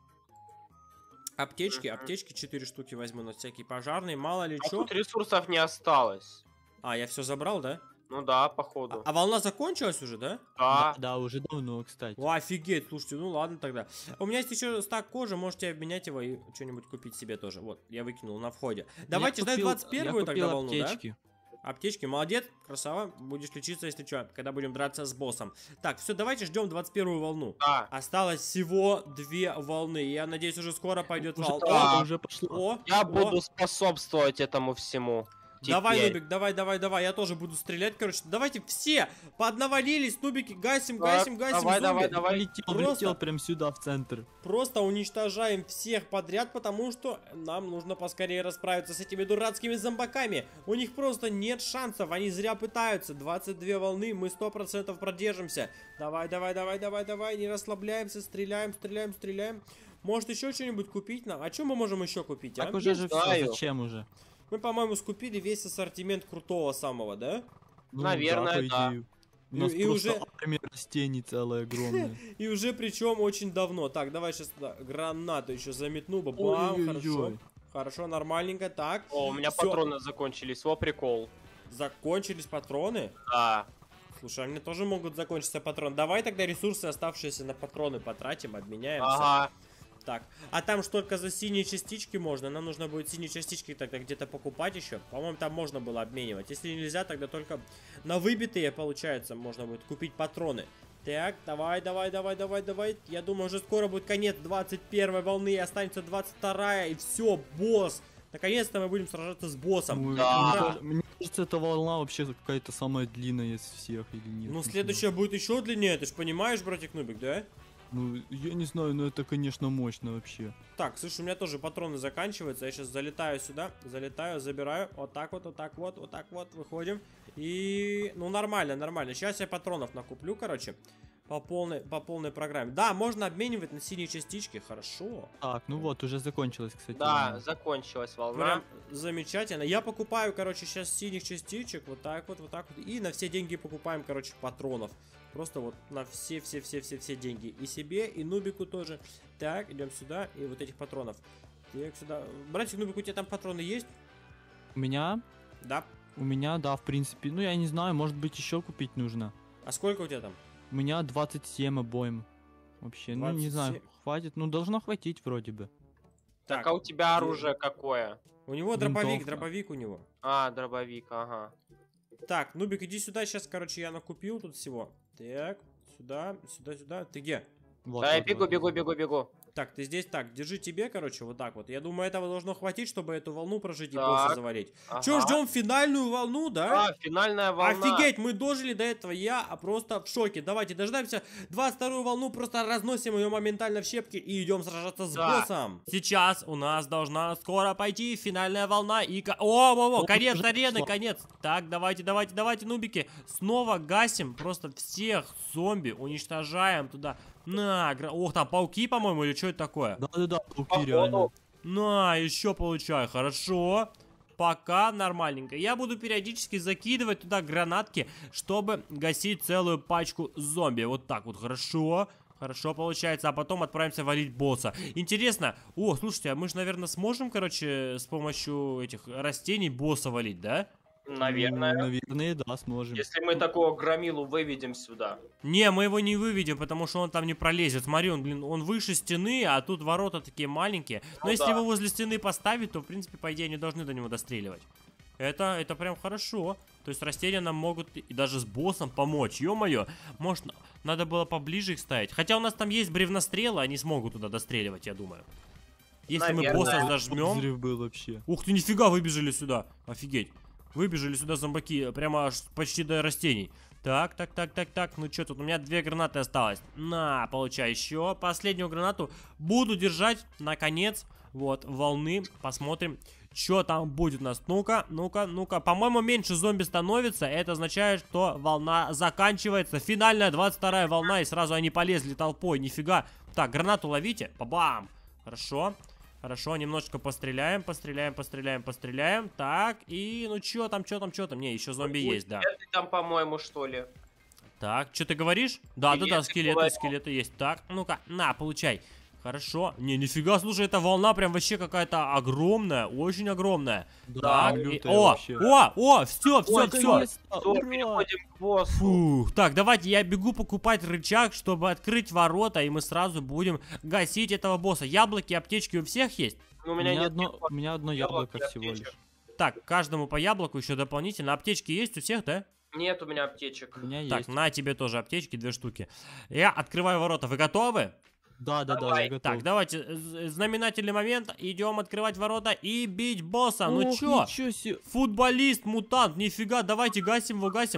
Аптечки, Мгм. аптечки четыре штуки возьму на всякий пожарный, мало ли А что. тут ресурсов не осталось. А, я все забрал, да? Ну да, А, походу. а волна закончилась уже, да? Да, Да. да, уже давно, кстати. О, офигеть, слушайте, ну ладно тогда. У меня есть еще стак кожи, можете обменять его и что-нибудь купить себе тоже. Вот, я выкинул на входе. Давайте Я ждать купил- двадцать первую я тогда купил волну, аптечки. да? Аптечки, молодец, красава, будешь лечиться, если что, когда будем драться с боссом. Так, все, давайте ждем двадцать первую волну. Да. Осталось всего две волны, я надеюсь, уже скоро пойдет Уже, волна. да. да, уже пошло. О, Я о. буду способствовать этому всему. Давай, теперь. Нубик, давай, давай, давай, я тоже буду стрелять, короче. Давайте все поодновалились, Нубики, гасим, Так, гасим, гасим, давай, зомби. давай, давай. Влетел, Просто- влетел прям сюда, в центр. Просто уничтожаем всех подряд, потому что нам нужно поскорее расправиться с этими дурацкими зомбаками. У них просто нет шансов, они зря пытаются. двадцать две волны, мы сто процентов продержимся. Давай, давай, давай, давай, давай, не расслабляемся, стреляем, стреляем, стреляем. Может еще что-нибудь купить нам? А что мы можем еще купить, а? Так уже не же знаю. все, зачем уже? Мы, по-моему, скупили весь ассортимент крутого самого, да? Ну, Наверное, по да. идее. У нас И- и просто уже- армия растений целая огромная. И уже причем очень давно. Так, давай сейчас гранату еще заметну. Бам, Ой-ой-ой. хорошо. Хорошо, нормальненько. Так, О, у меня Всё. патроны закончились. Во прикол. закончились патроны. Да. Слушай, а мне тоже могут закончиться патроны. Давай тогда ресурсы, оставшиеся на патроны, потратим, обменяемся. Ага. Так, а там ж только за синие частички можно. Нам нужно будет синие частички тогда где-то покупать еще. По-моему, там можно было обменивать. Если нельзя, тогда только на выбитые, получается, можно будет купить патроны. Так, давай, давай, давай, давай, давай. Я думаю, уже скоро будет конец двадцать первой волны, и останется двадцать вторая, и все, босс. Наконец-то мы будем сражаться с боссом. Ой, Да. мне кажется- Мне кажется, эта волна вообще какая-то самая длинная из всех или нет. Ну, не следующая будет еще длиннее, ты же понимаешь, братик Нубик, да? знаю. Ну, я не знаю, но это, конечно, мощно вообще. Так, слушай, у меня тоже патроны заканчиваются. Я сейчас залетаю сюда, залетаю, забираю. Вот так вот, вот так вот, вот так вот, выходим. И, ну, нормально, нормально. Сейчас я патронов накуплю, короче, по полной, по полной программе. Да, можно обменивать на синие частички, хорошо. Так, ну вот, уже закончилась, кстати. Да, волна. закончилась волна. Прям замечательно. Я покупаю, короче, сейчас синих частичек, вот так вот, вот так вот. И на все деньги покупаем, короче, патронов. Просто вот на все-все-все-все-все деньги. И себе, и Нубику тоже. Так, идем сюда, и вот этих патронов. Так, сюда. Братик Нубик, у тебя там патроны есть? У меня, Да. у меня, да, в принципе, ну, я не знаю, может быть, еще купить нужно. А сколько у тебя там? У меня двадцать семь обоим. Вообще, ну, не знаю, двадцать семь. хватит, ну, должно хватить вроде бы. Так, а у тебя оружие какое? У него дробовик, Винтовка. дробовик у него. А, дробовик, ага. Так, Нубик, иди сюда, сейчас, короче, я накупил тут всего. Так, сюда, сюда, сюда. Ты где? Вот, Да, я вот, бегу, вот. бегу, бегу, бегу. Так, ты здесь так, держи тебе, короче, вот так вот. Я думаю, этого должно хватить, чтобы эту волну прожить и Так. босса завалить. Че, Ага. ждем финальную волну, да? А, финальная волна. Офигеть, мы дожили до этого, я просто в шоке. Давайте дождемся двадцать вторую волну, просто разносим ее моментально в щепки и идем сражаться с Да. боссом. Сейчас у нас должна скоро пойти финальная волна и... ко- О, о, о, О, конец уже арены, пришло. конец. Так, давайте, давайте, давайте, нубики. Снова гасим просто всех зомби, уничтожаем туда. На, гра- ох, там пауки, по-моему, или что это такое? Да-да-да, пауки Походу. реально. На, еще получаю, хорошо. Пока нормальненько. Я буду периодически закидывать туда гранатки, чтобы гасить целую пачку зомби. Вот так вот, хорошо. Хорошо получается, а потом отправимся валить босса. Интересно, о, слушайте, а мы же, наверное, сможем, короче, с помощью этих растений босса валить, да? Наверное. М, Наверное, да, сможем. Если мы такого громилу выведем сюда. Не, мы его не выведем, потому что он там не пролезет. Смотри, он, блин, он выше стены, а тут ворота такие маленькие. Но Ну если да. его возле стены поставить, то, в принципе, по идее, они должны до него достреливать. Это, это прям хорошо. То есть растения нам могут и даже с боссом помочь. Ё-моё, может, надо было поближе их ставить. Хотя у нас там есть бревнострелы, они смогут туда достреливать, я думаю. Если мы Наверное. босса зажмем... Взрыв был вообще. Ух ты, нифига, выбежали сюда. Офигеть. Выбежали сюда зомбаки, прямо аж почти до растений. Так, так, так, так, так, ну что тут, у меня две гранаты осталось. На, получай еще. Последнюю гранату буду держать, наконец, вот, волны. Посмотрим, что там будет у нас. Ну-ка, ну-ка, ну-ка. По-моему, меньше зомби становится. Это означает, что волна заканчивается. Финальная двадцать вторая волна, и сразу они полезли толпой. Нифига. Так, гранату ловите. Па-бам. Хорошо. Хорошо, немножечко постреляем, постреляем, постреляем, постреляем. Так, и ну чё там, чё там, чё там? Не, еще зомби Ой, есть, да. скелеты там, по-моему, что ли? Так, что ты говоришь? Да, да, да, Скелеты, скелеты, говорю. скелеты есть. Так, ну-ка, на, получай. Хорошо. Не, нифига, слушай, эта волна прям вообще какая-то огромная, очень огромная. Да, Так, и- лютая о, вообще. о, о, все, все, Ой, все. наконец-то, Все, ура! переходим к боссу. Фух, так, давайте я бегу покупать рычаг, чтобы открыть ворота, и мы сразу будем гасить этого босса. Яблоки, аптечки у всех есть? Ну, у У меня меня нет одно, никакого у меня одно яблок яблоко и всего аптечек. лишь. Так, каждому по яблоку еще дополнительно. Аптечки есть у всех, да? Нет у меня аптечек. У меня Так, есть. на тебе тоже аптечки, две штуки. Я открываю ворота. Вы готовы? Да, да, да, Давай. я готов. Так, давайте, э, з- знаменательный момент. Идем открывать ворота и бить босса. Ну Ох, чё? ничего себе. Футболист, мутант, нифига, давайте гасим его, гасим.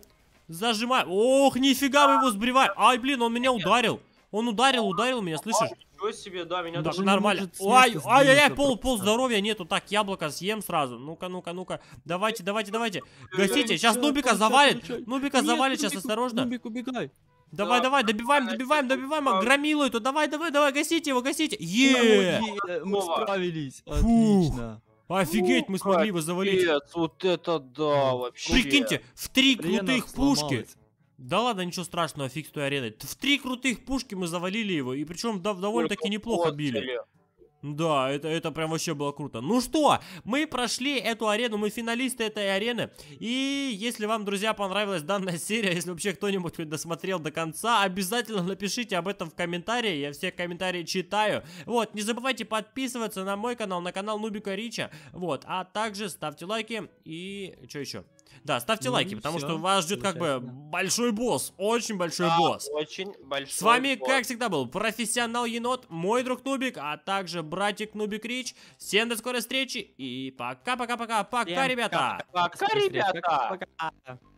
Зажимаем. Ох, нифига, мы его сбриваем. Ай, блин, он меня ударил. Он ударил, ударил меня, слышишь? Ничего себе, да, меня Так, даже даже... не нормально. может с Ай, места ай, ай, ай, сдвинуться пол, пол просто. здоровья нету. Так, яблоко съем сразу. Ну-ка, ну-ка, ну-ка. Давайте, давайте, давайте. Гасите. Получай, Сейчас Нубика получай, завалит. получай. Нубика Нет, завалит сейчас, Нубик, осторожно. Нубик, убегай. Давай, Да, давай, добиваем, давай, добиваем, давай, добиваем, давай. громилу эту. Давай, давай, давай, гасите его, гасите. Е! Е, Мы Готово. справились. Фух. Отлично. Офигеть, мы смогли его завалить. Капец, вот это да, вообще. Прикиньте, в три Арена крутых пушки. сломалась. Да ладно, ничего страшного, фиг с той ареной. В три крутых пушки мы завалили его, и причем дов- довольно-таки неплохо били. Да, это, это прям вообще было круто. Ну что, мы прошли эту арену, мы финалисты этой арены. И если вам, друзья, понравилась данная серия, если вообще кто-нибудь хоть досмотрел до конца, обязательно напишите об этом в комментарии, я все комментарии читаю. Вот, не забывайте подписываться на мой канал, на канал Нубика Рича. Вот, а также ставьте лайки и... что еще? Да, ставьте Ну лайки, и потому всё, что вас ждет как бы получается, да. большой босс, очень большой Да, босс. очень большой. С вами, босс. как всегда, был профессионал енот, мой друг Нубик, а также братик Нубик Рич. Всем до скорой встречи и пока-пока-пока. Пока, Всем ребята! Пока, ребята! Пока.